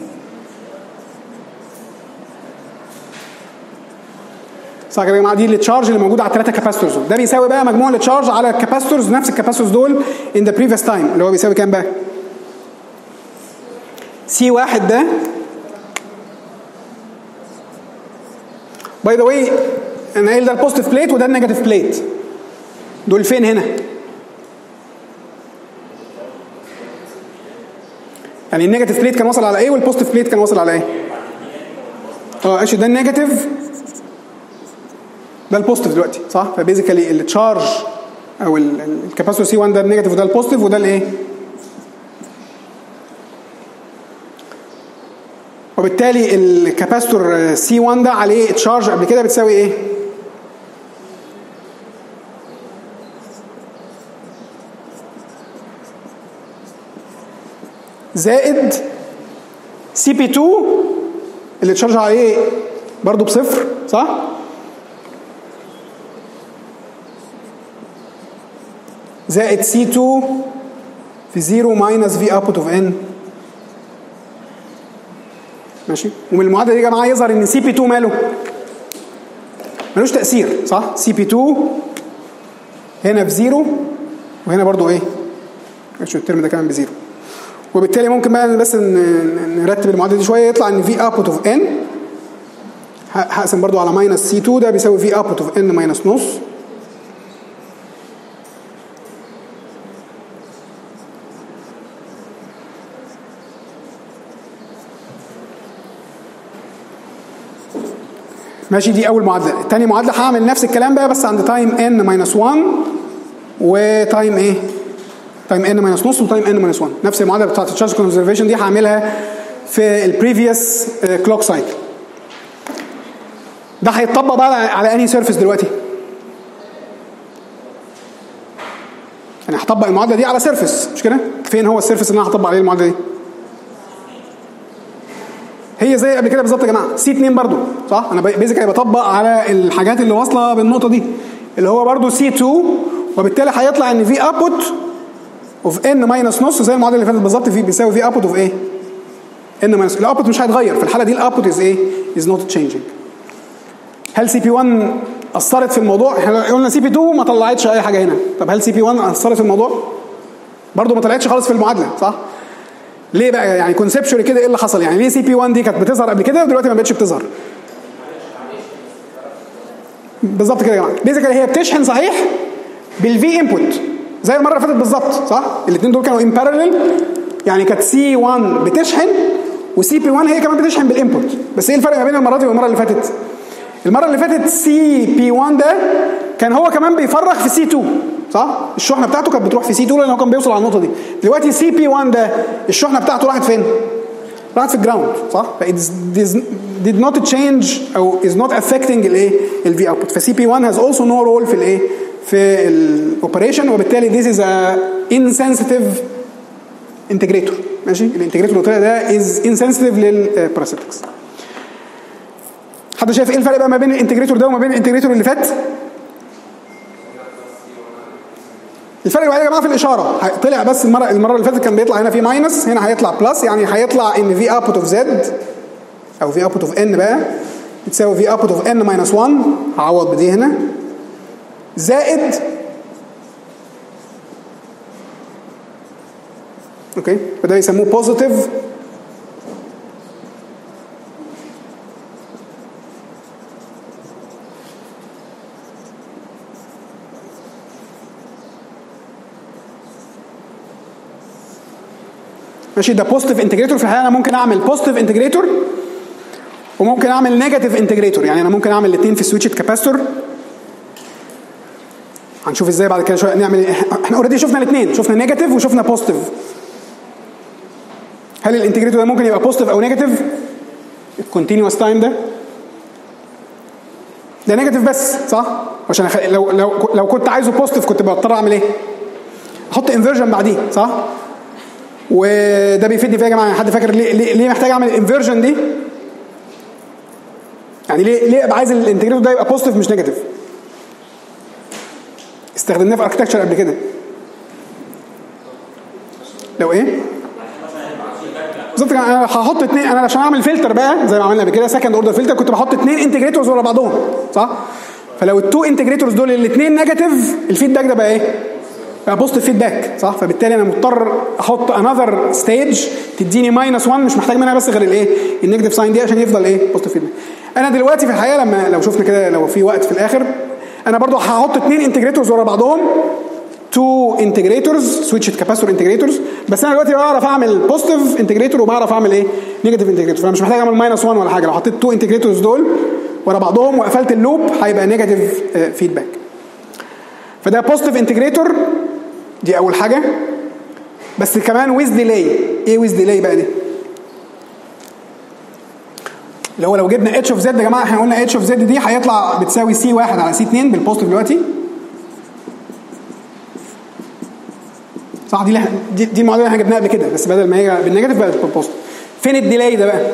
[SPEAKER 1] صح كده يا جماعه؟ دي التشارج اللي موجوده على الثلاثه كاباسيتورز. ده بيساوي بقى مجموع التشارج على الكاباسيتورز، نفس الكاباسيتورز دول in the previous time، اللي هو بيساوي كام بقى؟ سي واحد ده باي ذا واي انا قايل ده البوزيتيف بليت وده النيجاتيف بليت. دول فين هنا؟ يعني النيجاتيف بليت كان واصل على ايه والبوزيتيف بليت كان واصل على ايه؟ اه ماشي، ده النيجاتيف ده البوزيتيف دلوقتي صح؟ فبيزيكالي التشارج او الكاباسيتور سي واحد ده النيجاتيف وده البوزيتيف وده الايه؟ وبالتالي الكاباسيتور سي واحد ده عليه تشارج قبل كده بتساوي ايه؟ زائد سي بي اتنين اللي تشارج عليه برضو بصفر صح؟ زائد سي اتنين في صفر ماينس في اوتبوت اوف ان. ماشي؟ ومن المعادله دي يا جماعه يظهر ان سي بي اتنين ماله؟ ملوش تاثير صح؟ سي بي اتنين هنا في صفر وهنا برضو ايه؟ شو الترم ده كمان بزيرو. وبالتالي ممكن بقى بس نرتب المعادله دي شويه، يطلع ان في اوتبوت اوف ان هقسم برضو على ماينس سي اتنين ده بيساوي في اوتبوت اوف ان ماينس نص ماشي. دي اول معادله. تاني معادله هعمل نفس الكلام بقى بس عند تايم ان ماينس واحد وتايم ايه؟ تايم ان ماينس نص وتايم ان ماينس واحد. نفس المعادله بتاعت التشارج كونزرفيشن دي هعملها في البريفيوس كلوك سايكل. ده هيتطبق بقى على انهي سيرفيس دلوقتي؟ يعني هطبق المعادله دي على سيرفيس مش كده؟ فين هو السيرفيس اللي انا هطبق عليه المعادله دي؟ هي زي قبل كده بالظبط يا جماعه، سي اتنين برضو صح؟ انا بيزيكالي بطبق على الحاجات اللي واصله بالنقطه دي اللي هو برضو سي اتنين، وبالتالي هيطلع ان في اوتبوت اوف ان ماينس نص زي المعادله اللي فاتت بالظبط، في بيساوي في اوتبوت اوف ايه؟ ان ماينس. الاوتبوت مش هيتغير في الحاله دي، الاوتبوت از ايه؟ از نوت تشينجينج. هل سي بي واحد اثرت في الموضوع؟ احنا قلنا سي بي اتنين ما طلعتش اي حاجه هنا. طب هل سي بي واحد اثرت في الموضوع؟ برضو ما طلعتش خالص في المعادله صح؟ ليه بقى؟ يعني كونسبشولي كده ايه اللي حصل؟ يعني ليه سي بي واحد دي كانت بتظهر قبل كده ودلوقتي ما بقتش بتظهر؟ بالظبط كده يا جماعه. بيزيكالي هي بتشحن صحيح بالفي انبوت زي المره اللي فاتت بالظبط صح؟ الاثنين دول كانوا ان باراليل، يعني كانت سي واحد بتشحن وسي بي واحد هي كمان بتشحن بالانبوت. بس ايه الفرق ما بين المره دي والمره اللي فاتت؟ المره اللي فاتت سي بي واحد ده كان هو كمان بيفرغ في سي اتنين صح؟ الشحنه بتاعته كانت بتروح في سي اتنين لان هو كان بيوصل على النقطه دي. دلوقتي سي بي واحد ده الشحنه بتاعته راحت فين؟ راحت في الجراوند صح؟ ف it did not change او is not affecting الايه؟ الفي اوتبوت. فسي بي واحد has also no role في الايه؟ في الاوبريشن، وبالتالي this is a insensitive integrator. ماشي؟ الانتجريتور اللي طلع ده is insensitive للباراسيتكس. حد شايف ايه الفرق بقى ما بين الانتجريتور ده وما بين الانتجريتور اللي فات؟ الفرق الوحيد يا جماعه في الاشاره، طلع بس المره المره اللي فاتت كان بيطلع هنا في ماينس، هنا هيطلع بلس، يعني هيطلع ان في اوتبوت اوف زد او في اوتبوت اوف ان بقى بتساوي في اوتبوت اوف ان ماينس واحد، هعوض بدي هنا، زائد اوكي، فده يسموه بوزيتيف ماشي. ده بوزيتيف انتجريتور. في الحقيقه انا ممكن اعمل بوزيتيف انتجريتور وممكن اعمل نيجاتيف انتجريتور، يعني انا ممكن اعمل الاثنين في سويتشد كاباستور. هنشوف ازاي بعد كده شويه نعمل. احنا اوريدي شفنا الاثنين، شفنا نيجاتيف وشفنا بوزيتيف. هل الانتجريتور ده ممكن يبقى بوزيتيف او نيجاتيف؟ الكونتينوس تايم ده ده نيجاتيف بس صح؟ عشان أخ... لو لو لو كنت عايزه بوزيتيف كنت بضطر اعمل ايه؟ احط انفيرجن بعديه صح؟ وده بيفيدني فيها يا جماعه. حد فاكر ليه ليه, ليه محتاج اعمل الانفيرجن دي؟ يعني ليه ليه ابقى عايز الانتجريتور ده يبقى بوزيتيف مش نيجاتيف؟ استخدمناه في اركتكتشر قبل كده. لو ايه؟ بالظبط كده. انا هحط اثنين، انا عشان اعمل فلتر بقى زي ما عملنا قبل كده سكند اوردر فلتر، كنت بحط اثنين انتجريتورز ورا بعضهم صح؟ فلو التو انتجريتورز دول الاثنين نيجاتيف، الفيدباك ده بقى ايه؟ بقى بوزيتيف فيدباك صح؟ فبالتالي انا مضطر احط انذر ستيج تديني ماينس واحد، مش محتاج منها بس غير الايه؟ النيجاتيف ساين دي عشان يفضل ايه؟ بوزيتيف فيدباك. انا دلوقتي في الحقيقه لما لو شفنا كده لو في وقت في الاخر، انا برضو هحط اثنين انتجريتورز ورا بعضهم، تو انتجريتورز سويتش كاباسيتور انتجريتورز، بس انا دلوقتي بعرف اعمل بوزيتيف انتجريتور وبعرف اعمل ايه؟ نيجاتيف انتجريتور، فانا مش محتاج اعمل ماينس واحد ولا حاجه. لو حطيت تو انتجريتورز دول ورا بعضهم وقفلت اللوب هيبقى نيجاتيف فيدباك. فده بوزيتيف انتجريتور، دي اول حاجه. بس كمان ويز ديلاي. ايه ويز ديلاي بقى دي؟ اللي هو لو جبنا اتش اوف زد يا جماعه، احنا قلنا اتش اوف زد دي هيطلع بتساوي سي واحد على سي اتنين بالبوزيتيف دلوقتي صح؟ دي دي, دي المعادله اللي احنا جبناها قبل كده، بس بدل ما هي بالنيجاتيف بقت بالبوزيتيف. فين الديلاي ده بقى؟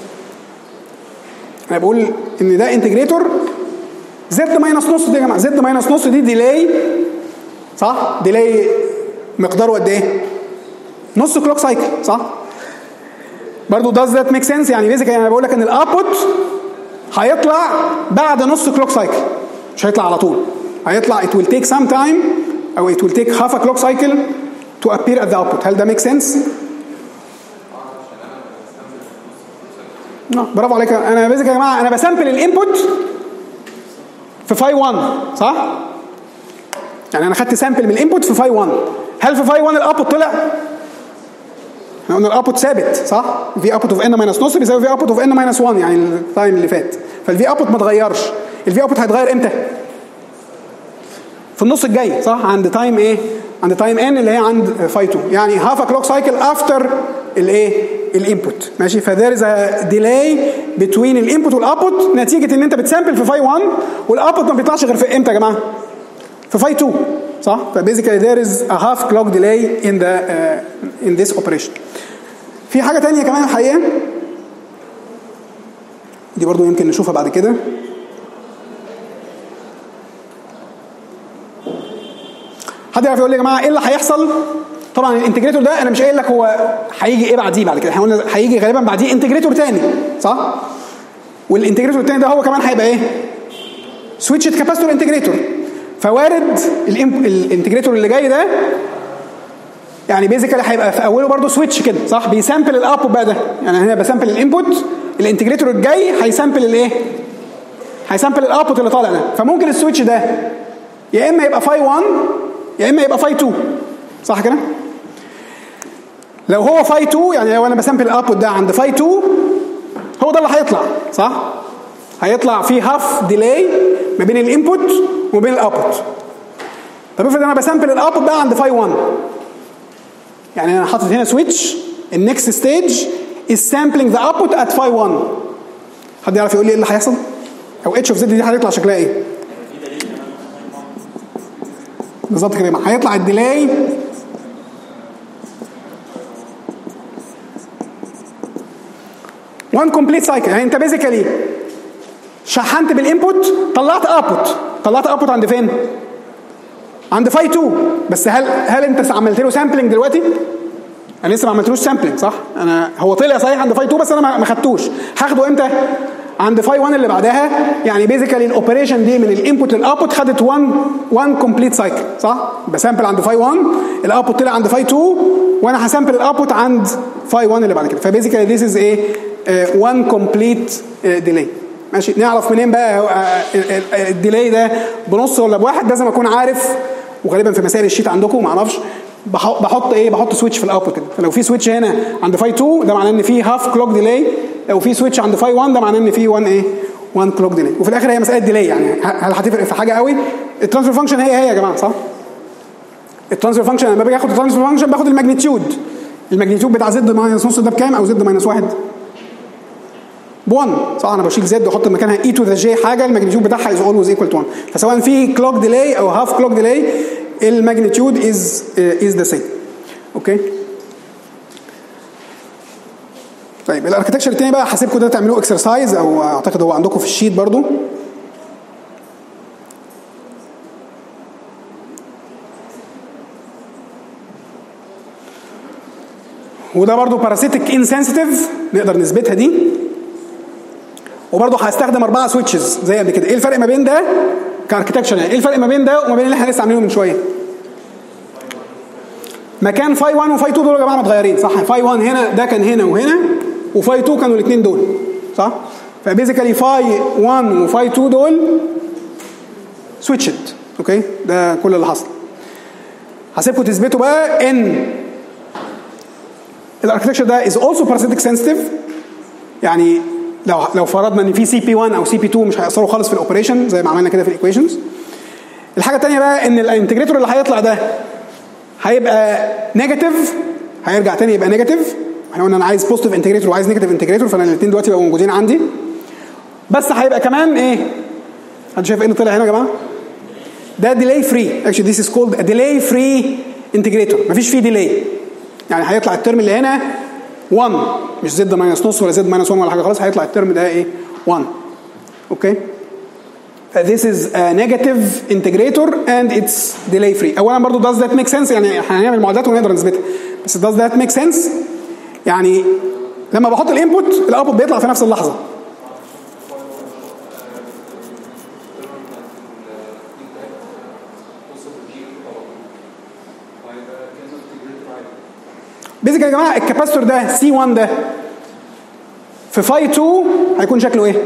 [SPEAKER 1] انا بقول ان ده انتجريتور زد ماينس نص دي يا جماعه، زد ماينس نص دي ديلاي صح؟ ديلاي مقداره قد ايه؟ نص كلوك سايكل صح؟ برضه does that make sense؟ يعني بيزيكالي انا بقول لك ان الاوتبوت هيطلع بعد نص كلوك سايكل، مش هيطلع على طول، هيطلع it will take some time او it will take half a clock cycle to appear at the output. هل ده make sense؟ no. برافو عليك. انا بيزيكالي يا جماعه انا بسامبل الانبوت في فاي واحد صح؟ يعني انا خدت سامبل من الانبوت في فاي واحد. هل في فاي واحد الاوتبوت طلع؟ احنا قلنا الاوتبوت ثابت صح؟ في اوتبوت اوف ان ماينس نص بيساوي في اوتبوت اوف ان ماينس واحد، يعني التايم اللي فات. فالفي اوتبوت ما اتغيرش. الفي اوتبوت هيتغير امتى؟ في النص الجاي صح؟ عند تايم ايه؟ عند تايم ان اللي هي عند فاي اتنين، يعني هاف ا كلوك سايكل افتر الايه؟ الانبوت ماشي. فذير از ا ديلاي بتوين الانبوت والاوتبوت نتيجه ان انت بتسامبل في فاي واحد والاوتبوت ما بيطلعش غير في امتى يا جماعه؟ في فاي اتنين صح؟ فبيزيكالي there is a half clock delay in the uh, in this operation. في حاجة تانية كمان الحقيقة دي برضو يمكن نشوفها بعد كده. حد يعرف يقول لي يا جماعة ايه اللي هيحصل؟ طبعا الانتجريتور ده انا مش قايل لك هو هيجي ايه بعديه بعد كده، احنا قلنا هيجي غالبا بعديه انتجريتور تاني صح؟ والانتجريتور التاني ده هو كمان هيبقى ايه؟ سويتش كاباسيتور انتجريتور. فوارد الانتجريتور اللي جاي ده يعني بيزيكالي هيبقى في اوله برضه سويتش كده صح؟ بيسامبل الاوتبوت بقى ده، يعني هنا بسامبل الانبوت، الانتجريتور الجاي هيسامبل الايه؟ هيسامبل الاوتبوت اللي طالع ده. فممكن السويتش ده يا اما يبقى فاي واحد يا اما يبقى فاي اتنين صح كده؟ لو هو فاي اتنين يعني لو انا بسامبل الاوتبوت ده عند فاي اتنين هو ده اللي هيطلع صح؟ هيطلع فيه هاف ديلاي ما بين الانبوت وما بين الاوتبوت. طب افرض انا بسامبل الاوتبوت بقى عند فاي واحد، يعني انا حاطط هنا سويتش النكست ستيج is sampling the output at فاي واحد. حد يعرف يقول لي ايه اللي هيحصل؟ او اتش اوف زد دي هتطلع شكلها ايه؟ بالظبط كده هيطلع الديلاي وان كومبليت سايكل. يعني انت بيزيكالي شحنت بالانبوت طلعت اوتبوت، طلعت اوتبوت عند فين؟ عند فاي اتنين. بس هل هل انت عملت له سامبلنج دلوقتي؟ انا لسه ما عملتلوش سامبلنج صح؟ انا هو طلع صحيح عند فاي اتنين بس انا ما خدتوش. هاخده امتى؟ عند فاي واحد اللي بعدها. يعني بيزيكالي الاوبريشن دي من الانبوت للاوتبوت خدت واحد واحد كومبليت سايكل صح؟ بسامبل عند فاي واحد، الاوتبوت طلع عند فاي اتنين وانا هسامبل الاوتبوت عند فاي واحد اللي بعد كده. فبيزيكالي ذيس از ايه؟ واحد كومبليت ديلي ماشي. نعرف منين بقى الديلي ده بنص ولا بواحد؟ لازم اكون عارف، وغالبا في مسائل الشيت عندكم ما اعرفش بحط ايه؟ بحط سويتش في الاوتبوت كده. فلو في سويتش هنا عند فاي اتنين ده معناه ان في هاف كلوك ديلي، لو في سويتش عند فاي واحد ده معناه ان في واحد ايه؟ واحد كلوك ديلي. وفي الاخر هي مساله ديلي، يعني هل هتفرق في حاجه قوي؟ الترانسفير فانكشن هي هي يا جماعه صح؟ الترانسفير فانكشن لما باجي اخد الترانسفير فانكشن باخد الماجنتيود، الماجنتيود بتاع زد ماينس نص ده بكام؟ او زد ماينس واحد بواحد صح؟ انا بشيل زد واحط مكانها اي تو ذا جي حاجه، الماجنتيود بتاعها از اولويز ايكوال تو واحد. فسواء في كلوك ديلي او هاف كلوك ديلي الماجنتيود از از ذا سيم. اوكي طيب الاركتكتشر الثاني بقى هسيبكم ده تعملوه اكسرسايز، او اعتقد هو عندكم في الشيت برضو. وده برضو باراسيتيك انسنسيتيف نقدر نثبتها دي. وبرضو هستخدم اربعه سويتشز زي قبل كده. ايه الفرق ما بين ده كاركتكشر يعني؟ ايه الفرق ما بين ده وما بين اللي احنا لسه عاملينه من شويه؟ مكان فاي واحد وفاي اتنين دول يا جماعه متغيرين صح؟ فاي واحد هنا ده كان هنا وهنا، وفاي اتنين كانوا الاثنين دول صح؟ فبيزيكالي فاي واحد وفاي اتنين دول سويتشد. اوكي ده كل اللي حصل. هسيبكم تثبتوا بقى ان الاركتكشر ده از اولسو باراسيتيك سنسيتيف. يعني لو لو فرضنا ان في سي بي واحد او سي بي اتنين مش هيأثروا خالص في الاوبريشن زي ما عملنا كده في الايكويشنز. الحاجه الثانيه بقى ان الانتجريتور اللي هيطلع ده هيبقى نيجاتيف، هيرجع تاني يبقى نيجاتيف. احنا قلنا انا عايز بوزيتيف انتجريتور وعايز نيجاتيف انتجريتور، فانا الاثنين دلوقتي بقوا موجودين عندي. بس هيبقى كمان ايه؟ حد شايف ايه اللي طلع هنا يا جماعه؟ ده ديلي فري. اكشلي ذيس از كولد ديلي فري انتجريتور، مفيش فيه ديلي. يعني هيطلع الترم اللي هنا واحد، مش زد ماينس نص ولا زد ماينس واحد ولا حاجه خالص، هيطلع الترم ده ايه؟ واحد. اوكي؟ This is a negative integrator and it's delay free. اولا برضو does that make sense؟ يعني احنا هنعمل معادلات ونقدر نثبتها، بس does that make sense؟ يعني لما بحط الانبوت الاوتبوت بيطلع في نفس اللحظه. بيزيك يا جماعه الكاباستور ده سي واحد ده في فاي اتنين هيكون شكله ايه؟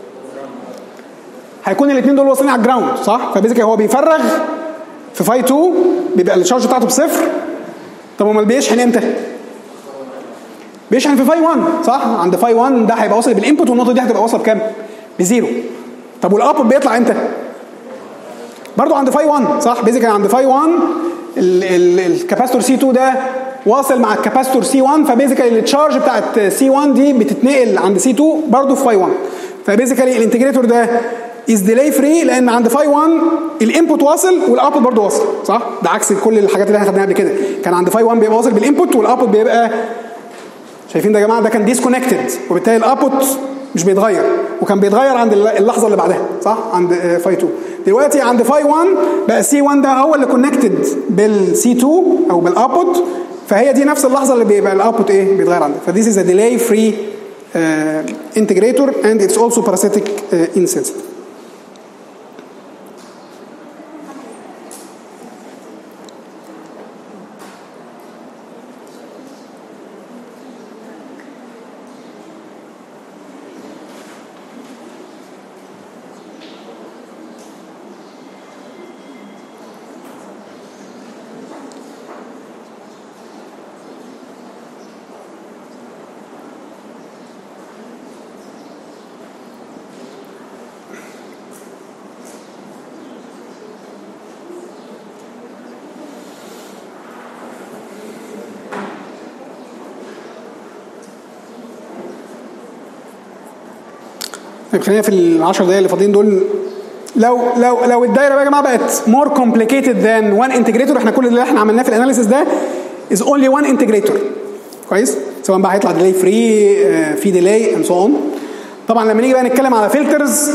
[SPEAKER 1] هيكون الاثنين دول واصلين على الجراوند صح؟ فبيزيك هو بيفرغ في فاي اتنين بيبقى الشارج بتاعته بصفر. طب امال بيشحن امتى؟ بيشحن في فاي واحد صح؟ عند فاي واحد ده هيبقى واصل بالانبوت والنقطه دي هتبقى واصله بكام؟ بزيرو. طب والاوتبوت بيطلع امتى؟ برضه عند فاي واحد صح؟ بيزيك عند فاي واحد الكاباستور سي اتنين ده واصل مع الكاباستور سي واحد، فبيزيكالي التشارج بتاعت سي واحد دي بتتنقل عند سي اتنين برضه في فاي واحد. فبيزيكالي الانتجريتور ده از ديلي فري لان عند فاي واحد الانبوت واصل والاوتبوت برضه واصل صح؟ ده عكس كل الحاجات اللي احنا خدناها قبل كده. كان عند فاي واحد بيبقى واصل بالانبوت والاوتبوت بيبقى شايفين ده يا جماعه؟ ده كان ديسكونكتد وبالتالي الاوتبوت مش بيتغير، وكان بيتغير عند اللحظه اللي بعدها صح؟ عند فاي اتنين. دلوقتي عند فاي واحد بقى سي واحد ده هو اللي كونكتد بالسي اتنين او بالاوتبوت، فهي دي نفس اللحظه اللي بيبقى الاوتبوت ايه؟ بيتغير عندها. فديس از ا ديلي فري انتجريتور اند اتس اولسو باراسيتيك انسنسيتيف. طيب خلينا في العشر دقايق اللي فاضلين دول. لو لو لو الدايره بقى يا جماعه بقت مور كومبليكيتد ذان وان انتجريتور، احنا كل اللي احنا عملناه في الاناليسيس ده از اونلي وان انتجريتور كويس، سواء بقى هيطلع ديلي فري في ديلي اند سو اون. طبعا لما نيجي بقى نتكلم على فلترز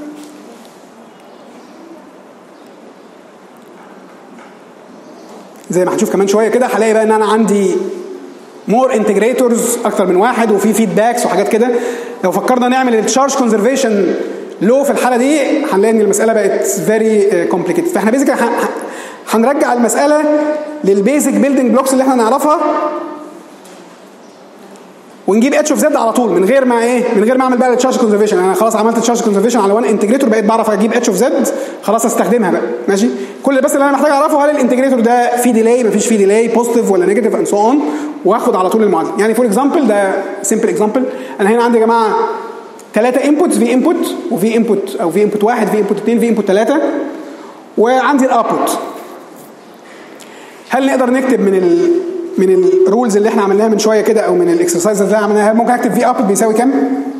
[SPEAKER 1] زي ما هنشوف كمان شويه كده، هلاقي بقى ان انا عندي مور انتجريتورز اكتر من واحد وفي فيدباكس وحاجات كده. لو فكرنا نعمل التشارج كونزرفيشن لو في الحاله دي هنلاقي ان المساله بقت فيري كومبليكيتد. فاحنا بيزيكلي هنرجع المساله للبيزك بيلدينج بلوكس اللي احنا نعرفها ونجيب اتش اوف زد على طول من غير ما ايه من غير ما اعمل بقى التشارج كونزرفيشن. انا خلاص عملت التشارج كونزرفيشن على وان انتجريتور، بقيت بعرف اجيب اتش اوف زد خلاص استخدمها بقى ماشي. كل بس اللي انا محتاج اعرفه هل الانتجريتور ده فيه ديلي مفيش فيه ديلي، بوزيتيف ولا نيجاتيف اند سو اون، واخد على طول المعادله. يعني فور اكزامبل ده سمبل اكزامبل، انا هنا عندي يا جماعه ثلاثه انبوتس، في انبوت وفي انبوت او في انبوت واحد، في انبوت اثنين، في انبوت ثلاثه، وعندي الاوتبوت. هل نقدر نكتب من ال من الرولز اللي احنا عملناها من شويه كده او من الاكسرسايز اللي عملناها ممكن اكتب في اوتبوت بيساوي كام؟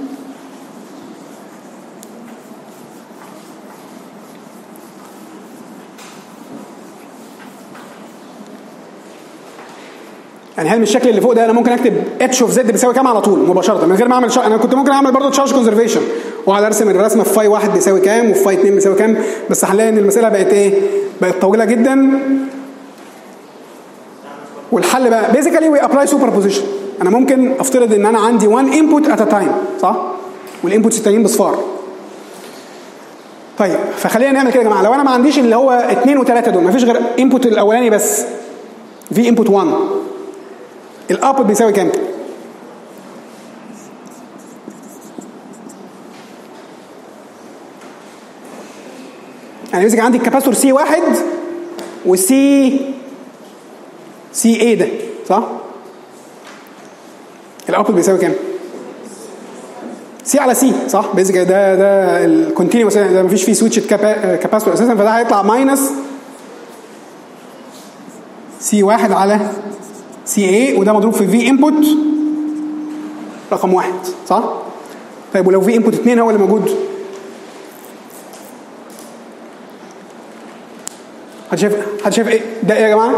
[SPEAKER 1] يعني هل من الشكل اللي فوق ده انا ممكن اكتب اتش اوف زد بيساوي كام على طول مباشره من غير ما اعمل شا... انا كنت ممكن اعمل برضه تشارج كونزرفيشن واقعد ارسم الرسمه في فاي واحد بيساوي كام وفي فاي اثنين بيساوي كام، بس هنلاقي ان المساله بقت ايه؟ بقت طويله جدا. والحل بقى بيزيكالي وي ابلاي سوبر بوزيشن. انا ممكن افترض ان انا عندي one input at a time صح؟ والانبوتس التانيين بصفار. طيب فخلينا نعمل كده يا جماعه، لو انا ما عنديش اللي هو اتنين وتلاته دول، ما فيش غير انبوت الاولاني بس في انبوت واحد، الاوتبوت بيساوي كام؟ يعني بيزك عندي الكاباسيتور سي واحد والسي سي اي ده صح؟ الاوتبوت بيساوي كام؟ سي على سي صح؟ بيزك ده ده الكونتينوس، ده مفيش فيه سويتش كاباسيتور اساسا، فده هيطلع ماينس سي واحد على سي اي، وده مضروب في في انبوت رقم واحد صح؟ طيب ولو في انبوت اتنين هو اللي موجود، حد شايف حد شايف ايه ده ايه يا جماعه؟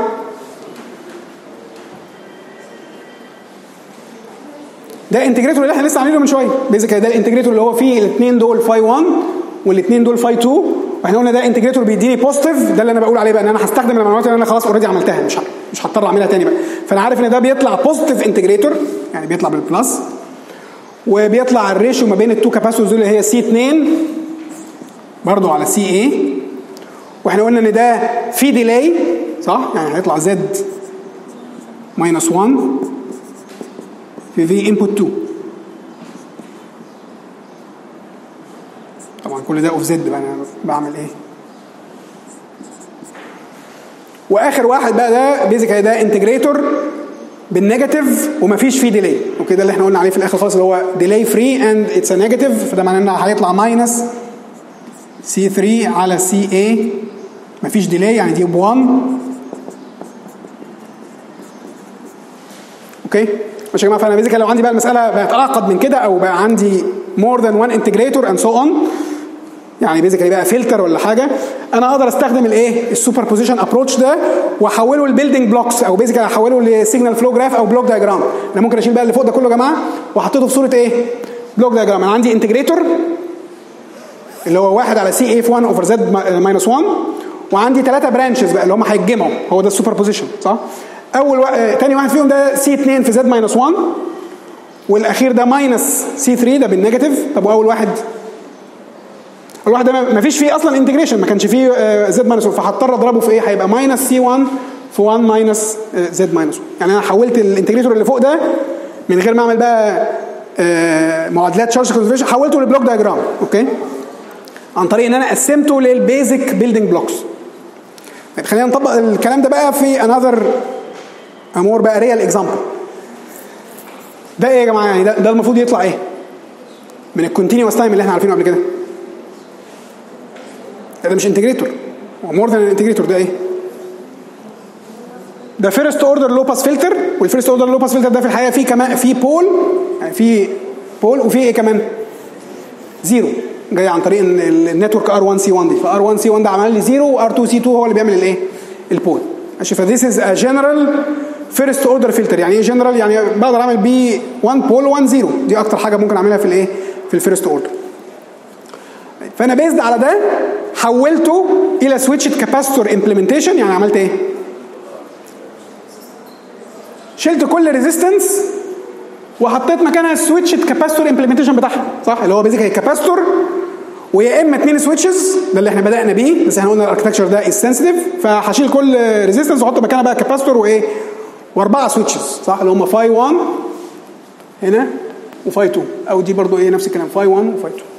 [SPEAKER 1] ده انتجريتور اللي احنا لسه عاملينه من شويه، بيزيكالي ده الانتجريتور اللي هو فيه الاثنين دول فاي واحد والاثنين دول فاي اتنين، واحنا قلنا ده انتجريتور بيديني بوزيتيف، ده اللي انا بقول عليه بقى ان انا هستخدم المعلومات اللي انا خلاص اوريدي عملتها، مش مش هضطر اعملها تاني بقى، فانا عارف ان ده بيطلع بوزيتيف انتجريتور يعني بيطلع بالبلس، وبيطلع الريشيو ما بين التو كاباسيتورز دول اللي هي سي اتنين برضو على سي اي، واحنا قلنا ان ده في ديلاي صح؟ يعني هيطلع زد ماينس واحد في في انبوت اتنين. طبعا كل ده اوف زد بقى، انا بعمل ايه؟ واخر واحد بقى ده بيزيكالي ده انتجريتور بالنيجاتيف ومفيش فيه ديلاي، اوكي ده اللي احنا قلنا عليه في الاخر خالص اللي هو ديلاي فري اند اتس ا نيجاتيف، فده معناه ان هيطلع ماينس سي تلاتة على سي اي، مفيش ديلاي يعني دي ب واحد. اوكي ماشي يا جماعه، فانا بيزيكالي لو عندي بقى المساله بقت اعقد من كده او بقى عندي more than one integrator and so on، يعني بيزيكالي بقى فلتر ولا حاجه، انا اقدر استخدم الايه السوبر بوزيشن ابروتش ده واحوله لبيلدينج بلوكس، او بيزيكالي احوله لسيجنال فلو جراف او بلوك دايجرام. انا ممكن اشيل بقى اللي فوق ده كله يا جماعه وحطيته في صوره ايه؟ بلوك دايجرام. انا عندي انتجريتور اللي هو واحد على سي اي في واحد اوفر زد ماينس واحد، وعندي ثلاثه برانشز بقى اللي هم هيتجمعوا، هو ده السوبر بوزيشن صح؟ اول و... تاني واحد فيهم ده سي اتنين في زد ماينس واحد، والاخير ده ماينس سي تلاتة ده بالنيجاتيف. طب واول واحد اول واحد ده ما فيش فيه اصلا انتجريشن، ما كانش فيه زد ماينس واحد، فهضطر اضربه في ايه؟ هيبقى ماينس سي واحد في واحد ماينس زد ماينس واحد. يعني انا حولت الانتجريتور اللي فوق ده من غير ما اعمل بقى معادلات تشارج كونزرفيشن، حولته لبلوك دايجرام اوكي عن طريق ان انا قسمته للبيزك بيلدينج بلوكس. طيب خلينا نطبق الكلام ده بقى في another امور بقى ريال اكزامبل. ده ايه يا جماعه؟ يعني ده, ده المفروض يطلع ايه من الكونتينوس تايم اللي احنا عارفينه قبل كده؟ ده, ده مش انتجريتور، هو مور ذان انتجريتور. ده ايه؟ ده فيرست اوردر لو باس فلتر، والفيرست اوردر لو باس فلتر ده في الحقيقه فيه كمان في بول، يعني في بول وفي ايه كمان؟ زيرو، جاي عن طريق النتورك ار واحد سي واحد دي، فار واحد سي واحد ده عمل لي زيرو، وار اتنين سي اتنين هو اللي بيعمل الايه؟ البول. ماشي، فذيس از ا جنرال فيرست اوردر فلتر. يعني ايه جنرال؟ يعني بقدر اعمل بيه واحد بول و1 زيرو، دي اكتر حاجه ممكن اعملها في الايه؟ في الفيرست اوردر. فانا بيزد على ده حولته الى سويتشد كاباسيتور امبلمنتيشن. يعني عملت ايه؟ شلت كل ريزيستنس وحطيت مكانها السويتشد كاباسيتور امبلمنتيشن بتاعها صح؟ اللي هو بيزيكالي كاباسيتور ويا اما اثنين سويتشز، ده اللي احنا بدانا بيه، بس احنا قلنا الاركتكتشر ده از سنسيتيف، فهشيل كل ريزيستنس واحط مكانها بقى كاباسيتور وايه؟ واربعه سويتشز صح؟ اللي هم فاي واحد هنا وفاي اتنين، او دي برضو ايه نفس الكلام، فاي واحد وفاي اتنين.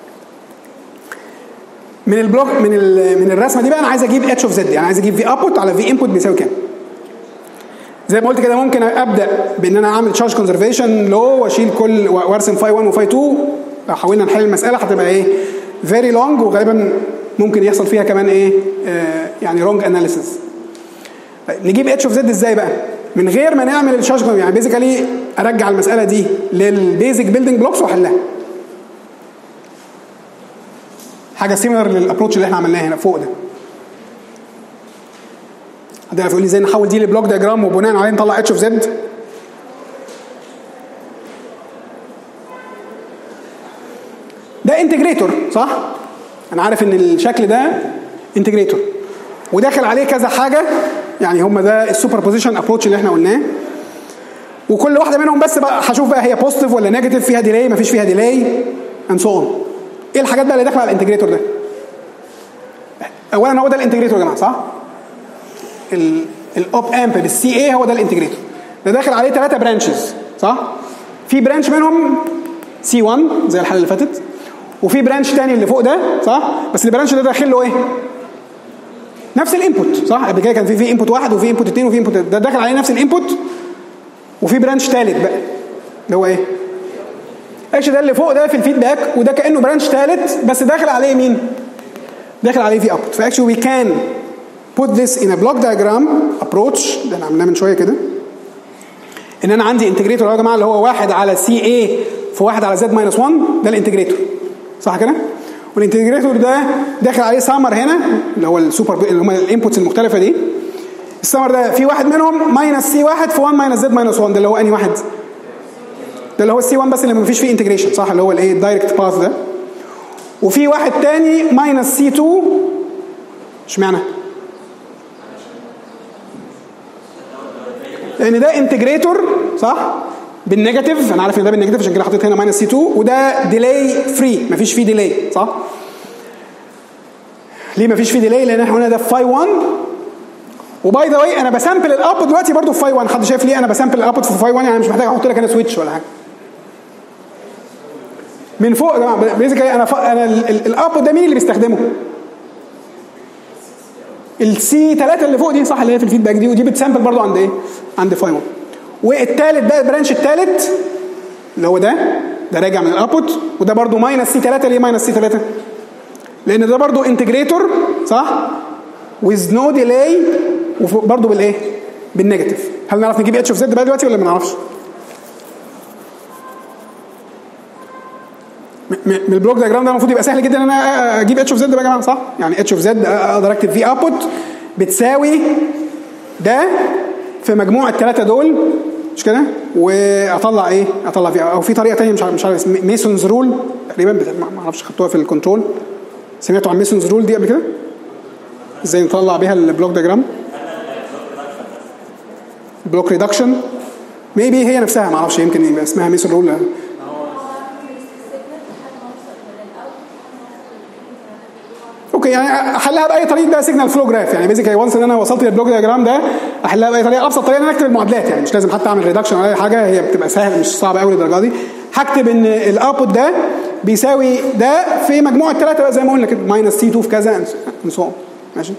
[SPEAKER 1] من البلوك من من الرسمه دي بقى انا عايز اجيب اتش اوف زد، يعني عايز اجيب في اوتبوت على في انبوت بيساوي كام. زي ما قلت كده ممكن ابدا بان انا اعمل تشارج كونزرفيشن لو واشيل كل وارسم فاي واحد وفاي اتنين. لو حاولنا نحل المساله هتبقى ايه؟ فيري لونج، وغالبا ممكن يحصل فيها كمان ايه؟ آه يعني رونج اناليسيس. طيب نجيب اتش اوف زد ازاي بقى؟ من غير ما نعمل التشارج، يعني بيزيكالي ارجع المساله دي للبيزك بيلدينج بلوكس واحلها. حاجه سيميلر للابروتش اللي احنا عملناه هنا فوق ده. حد يعرف يقول لي ازاي نحول دي لبلوك دياجرام وبناء عليه نطلع اتش اوف زد؟ ده انتجريتور صح؟ انا عارف ان الشكل ده انتجريتور وداخل عليه كذا حاجه، يعني هم ده السوبر بوزيشن ابروتش اللي احنا قلناه. وكل واحده منهم بس بقى هشوف بقى هي بوزيتيف ولا نيجاتيف، فيها ديلاي ما فيش فيها ديلاي اند سو اون. ايه الحاجات بقى اللي داخله على الانتجريتور ده؟ اولا هو ده الانتجريتور يا جماعه صح؟ الاوب امب بالسي اي هو ده الانتجريتور. ده داخل عليه ثلاثه برانشز صح؟ في برانش منهم سي واحد زي الحاله اللي فاتت، وفي برانش تاني اللي فوق ده صح؟ بس البرانش ده داخل له ايه؟ نفس الانبوت صح؟ قبل كده كان في في انبوت واحد وفي انبوت اثنين وفي انبوت، ده داخل عليه نفس الانبوت. وفي برانش ثالث بقى اللي هو ايه؟ ايش ده اللي فوق ده في الفيدباك، وده كانه برانش ثالث بس داخل عليه مين؟ داخل عليه في اوتبوت. فاكشلي وي كان put this in a block diagram approach ده انا عملناه من شويه كده، ان انا عندي انتجريتور يا جماعه اللي هو واحد على سي اي في واحد على زد ماينس واحد، ده الانتجريتور صح كده؟ والانتجريتور ده داخل عليه سامر هنا اللي هو السوبر اللي هم الانبوتس المختلفه دي. السامر ده في واحد منهم ماينس سي واحد في واحد ماينس زد ماينس واحد، ده اللي هو انهي واحد؟ ده اللي هو السي واحد بس اللي ما فيش فيه انتجريشن صح، اللي هو الايه الدايركت باث ده. وفي واحد تاني ماينس سي اتنين، اشمعنى؟ لان ده انتجريتور صح بالنيجاتيف، انا عارف ان ده بالنيجاتيف عشان كده حطيت هنا ماينس سي اتنين، وده ديلاي فري مفيش فيه ديلاي صح. ليه مفيش فيه ديلاي؟ لان احنا هنا ده في فاي واحد، وباي ذا واي انا بسامبل الابوت دلوقتي برضو في فاي واحد. حد شايف ليه انا بسامبل الابوت في فاي واحد؟ يعني مش محتاج احط لك انا سويتش ولا حاجه من فوق يا جماعه. بيزيكالي انا ف... انا الابوت ده مين اللي بيستخدمه؟ السي ثلاثة اللي فوق دي صح، اللي هي في الفيدباك دي، ودي بتسامبل برضو عند ايه؟ عند فاي واحد. والثالث بقى البرانش الثالث اللي هو ده ده راجع من الابوت، وده برضو ماينس سي ثلاثة. ليه ماينس سي ثلاثة؟ لان ده برضو انتجريتور صح with no delay وبرضو بالايه؟ بالنيجاتيف. هل نعرف نجيب اتش اوف زد بقى دلوقتي ولا ما نعرفش؟ من البلوك دايجرام ده المفروض يبقى سهل جدا ان انا اجيب اتش اوف زد بقى يا جماعه صح؟ يعني اتش اوف زد اقدر اكتب فيه اوتبوت بتساوي ده في مجموع الثلاثه دول مش كده؟ واطلع ايه؟ اطلع فيه او في طريقه ثانيه مش عارف مش عارف ميسونز رول تقريبا، ما اعرفش خدتوها في الكنترول. سمعتوا عن ميسونز رول دي قبل كده؟ ازاي نطلع بيها البلوك دايجرام؟ بلوك ريدكشن ميبي هي نفسها ما اعرفش، يمكن يبقى اسمها ميسون رول. اوكي يعني احلها باي طريقه بقى سيجنال فلو جراف. يعني بيزيكالي وانس ان انا وصلت للبلوك دياجرام ده احلها باي طريقه. ابسط طريقه ان انا اكتب المعادلات، يعني مش لازم حتى اعمل ريدكشن ولا اي حاجه، هي بتبقى سهله مش صعبه قوي للدرجه دي. هكتب ان الاوتبوت ده بيساوي ده في مجموع الثلاثه بقى زي ما قلنا كده ماينس سي اتنين في كذا ان سو ماشي.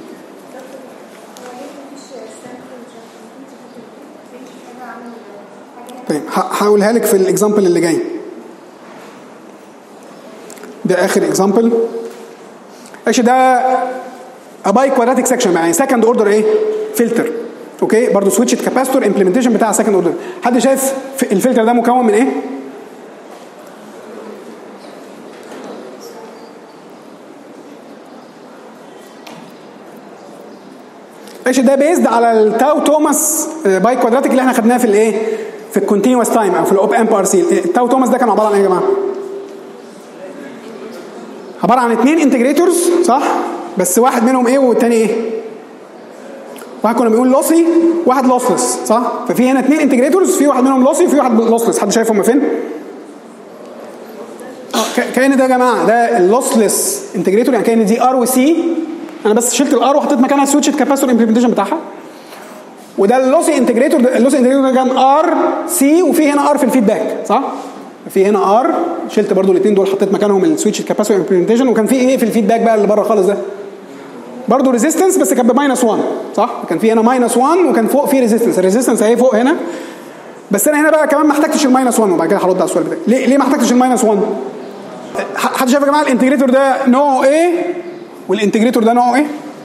[SPEAKER 1] طيب هقولها لك في الاكزامبل اللي جاي ده، اخر اكزامبل. ماشي ده اباي كوادراتيك سكشن يعني سكند اوردر ايه فلتر. اوكي برضه سويتش كاباسيتور امبلمنتيشن بتاع سكند اوردر. حد شايف الفلتر ده مكون من ايه؟ ماشي ده بيزد على التاو توماس باي كوادراتيك اللي احنا خدناه في الايه في الكونتينوس تايم او في الاوب امب ار سي. التاو توماس ده كان عباره عن ايه يا جماعه؟ عباره عن اثنين انتجريتورز صح، بس واحد منهم ايه والتاني ايه؟ واحد كنا بنقول لوسي واحد لوسلس صح. ففي هنا اثنين انتجريتورز، في واحد منهم لوسي وفي واحد لوسلس. حد شايف هم فين؟ اه كأن ده يا جماعه ده اللوسلس انتجريتور، يعني كأن دي ار وسي، انا بس شلت الار وحطيت مكانها سويتش كاباسيتور امبلمنتيشن بتاعها. وده اللوسي انتجريتور، اللوسي انتجريتور كان ار سي وفي هنا ار في الفيدباك صح. في هنا ار شلت برضو الاثنين دول حطيت مكانهم السويتش كاباسيتور امبلمنتيشن. وكان في ايه في الفيدباك بقى اللي بره خالص ده؟ برضو ريزيستنس بس كان بماينس واحد صح. كان في هنا ماينس واحد وكان فوق في ريزيستنس. الريزيستنس اهي فوق هنا، بس انا هنا بقى كمان ما احتاجتش الماينس واحد. وبعد كده هرد على السؤال بتاعي ليه ليه ما احتاجتش الماينس واحد. حد شايف يا جماعه الانتجريتور ده نوعه ايه والانتجريتور ده نوعه ايه؟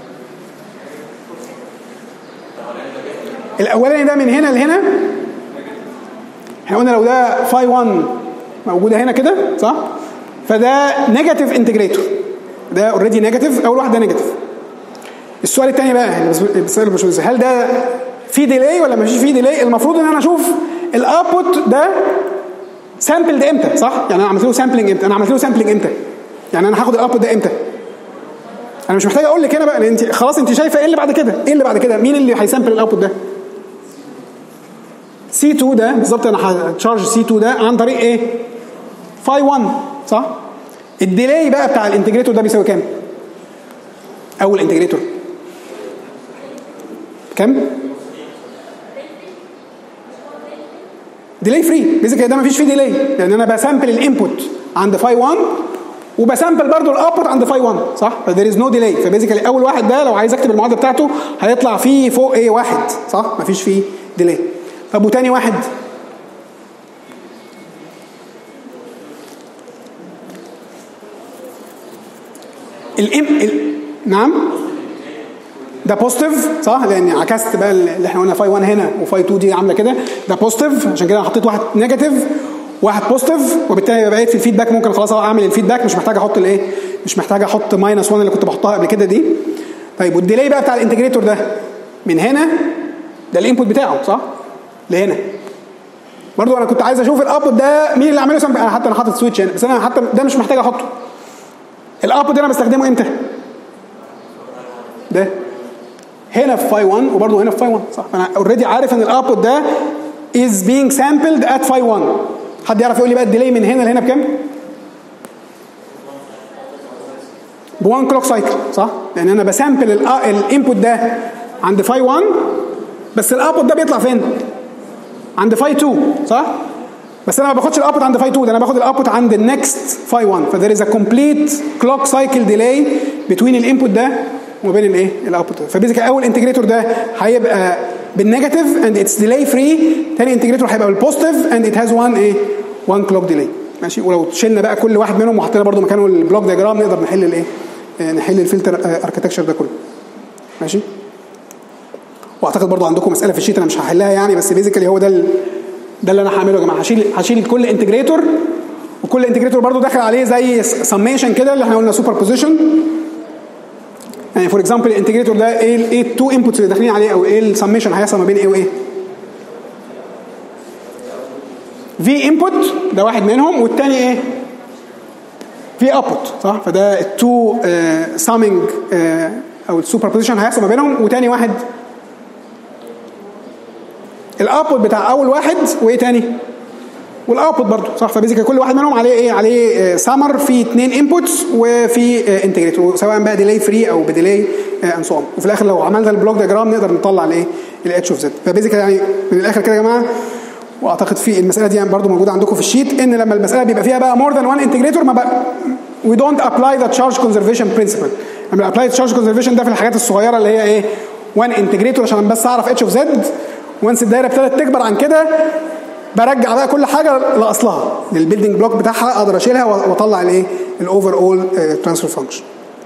[SPEAKER 1] الاولاني ده من هنا لهنا احنا قلنا لو ده فاي واحد موجوده هنا كده صح، فده نيجاتيف انتجريتور، ده اوريدي نيجاتيف. اول واحد ده نيجاتيف. السؤال الثاني بقى بسأل الباشمهندس هل ده في ديلي ولا مفيش فيه ديلي؟ المفروض ان انا اشوف الاوتبوت ده سامبلد امتى صح. يعني انا عملت له سامبلنج امتى؟ انا عملت له سامبلنج امتى؟ يعني انا هاخد الاوتبوت ده امتى؟ انا مش محتاج اقول لك هنا بقى لان انت خلاص انت شايفه ايه اللي بعد كده. ايه اللي بعد كده؟ مين اللي هيسامبل الاوتبوت ده؟ سي تو ده بالظبط انا هتشارج سي تو ده عن طريق ايه؟ فاي واحد صح؟ الديلي بقى بتاع الانتجريتور ده بيساوي كام؟ اول انتجريتور كام؟ ديلي فري بيزيكالي ده مفيش فيه ديلي لان انا بسامبل الانبوت عند فاي واحد وبسامبل برضو الاوتبوت عند فاي واحد صح؟ فذير از نو ديلي فبيزيكالي اول واحد ده لو عايز اكتب المعادله بتاعته هيطلع فيه فوق ايه واحد صح؟ مفيش فيه ديلي. طب وتاني واحد الام ال... نعم ده بوزيتيف صح لان عكست بقى اللي احنا قلنا فاي واحد هنا وفاي اتنين دي عامله كده ده بوزيتيف عشان كده انا حطيت واحد نيجاتيف واحد بوزيتيف وبالتالي بقيت في الفيدباك ممكن خلاص اعمل الفيدباك مش محتاج احط الايه مش محتاج احط ماينس واحد اللي كنت بحطها قبل كده دي. طيب والديلي بقى بتاع الانتجريتور ده من هنا ده الانبوت بتاعه صح لهنا برضو انا كنت عايز اشوف الاوتبوت ده مين اللي عامله سامبل انا حتى انا حاطط سويتش هنا بس انا حتى ده مش محتاج احطه. الاوتبوت ده انا بستخدمه امتى؟ ده هنا في فاي واحد وبرضه هنا في فاي واحد صح؟ فانا اوريدي عارف ان الاوتبوت ده is being sampled at فاي واحد. حد يعرف يقول لي بقى الديلي من هنا لهنا بكام؟ ب واحد كلوك سايكل صح؟ لان انا بسامبل الانبوت ده عند فاي واحد بس الاوتبوت ده بيطلع فين؟ عند فاي اتنين صح؟ بس انا ما باخدش الاوتبوت عند فاي اتنين ده انا باخد الاوتبوت عند النكست فاي واحد فذير از ا كومبليت كلوك سايكل ديلي بتوين الانبوت ده وما بين الايه الاوتبوت فبيزيكالي اول انتجريتور ده هيبقى بالنيجاتيف اند اتس ديلي فري ثاني انتجريتور هيبقى بالبوزيتيف اند ات هاز واحد ايه واحد كلوك ديلي ماشي. ولو شلنا بقى كل واحد منهم وحطينا برده مكانه البلوك دياجرام نقدر نحل الايه نحل الفلتر اركتكتشر ده كله ماشي. واعتقد برضو عندكم مساله في الشيت انا مش هحلها يعني بس بيزيكالي هو ده ال... ده اللي انا هعمله يا جماعه هشيل هشيل كل انتجريتور وكل انتجريتور برضو داخل عليه زي سميشن كده اللي احنا قلنا سوبر بوزيشن يعني فور اكزامبل الانتجريتور ده ايه ايه التو انبوتس اللي داخلين عليه او ايه السميشن هيحصل ما بين ايه وايه في انبوت ده واحد منهم والثاني ايه في اوتبوت صح فده التو سامينج او السوبر بوزيشن هيحصل ما بينهم وثاني واحد الاوتبوت بتاع اول واحد وايه تاني والاوتبوت برضه صح فبيزيكالي كل واحد منهم عليه ايه عليه سامر في اثنين انبوتس وفي انتجريتور سواء بقى ديلي فري او بديلي اند سو اون وفي الاخر لو عملنا البلوك دياجرام نقدر نطلع الايه الاتش اوف زد فبيزيكالي يعني من الاخر كده يا جماعه واعتقد في المساله دي يعني برضه موجوده عندكم في الشيت ان لما المساله بيبقى فيها بقى مور ذان وان انتجريتور ما بقى وي دونت ابلاي ذا تشارج كونزرفيشن برنسبل لما ابلاي تشارج كونزرفيشن ده في الحاجات الصغيره اللي هي ايه وان انتجريتور عشان بس اعرف اتش اوف زد وانس الدايره ابتدت تكبر عن كده برجع بقى كل حاجه لاصلها للبيلدينج بلوك بتاعها اقدر اشيلها واطلع الايه الاوفر اول ترانسفير فانكشن.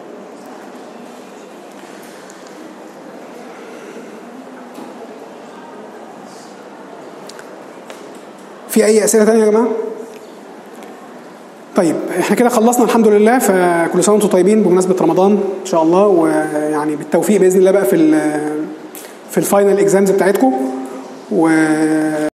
[SPEAKER 1] في اي اسئله ثانيه يا جماعه؟ طيب احنا كده خلصنا الحمد لله فكل سنه وانتم طيبين بمناسبه رمضان ان شاء الله ويعني بالتوفيق باذن الله بقى في في الفاينل اكزامز بتاعتكم و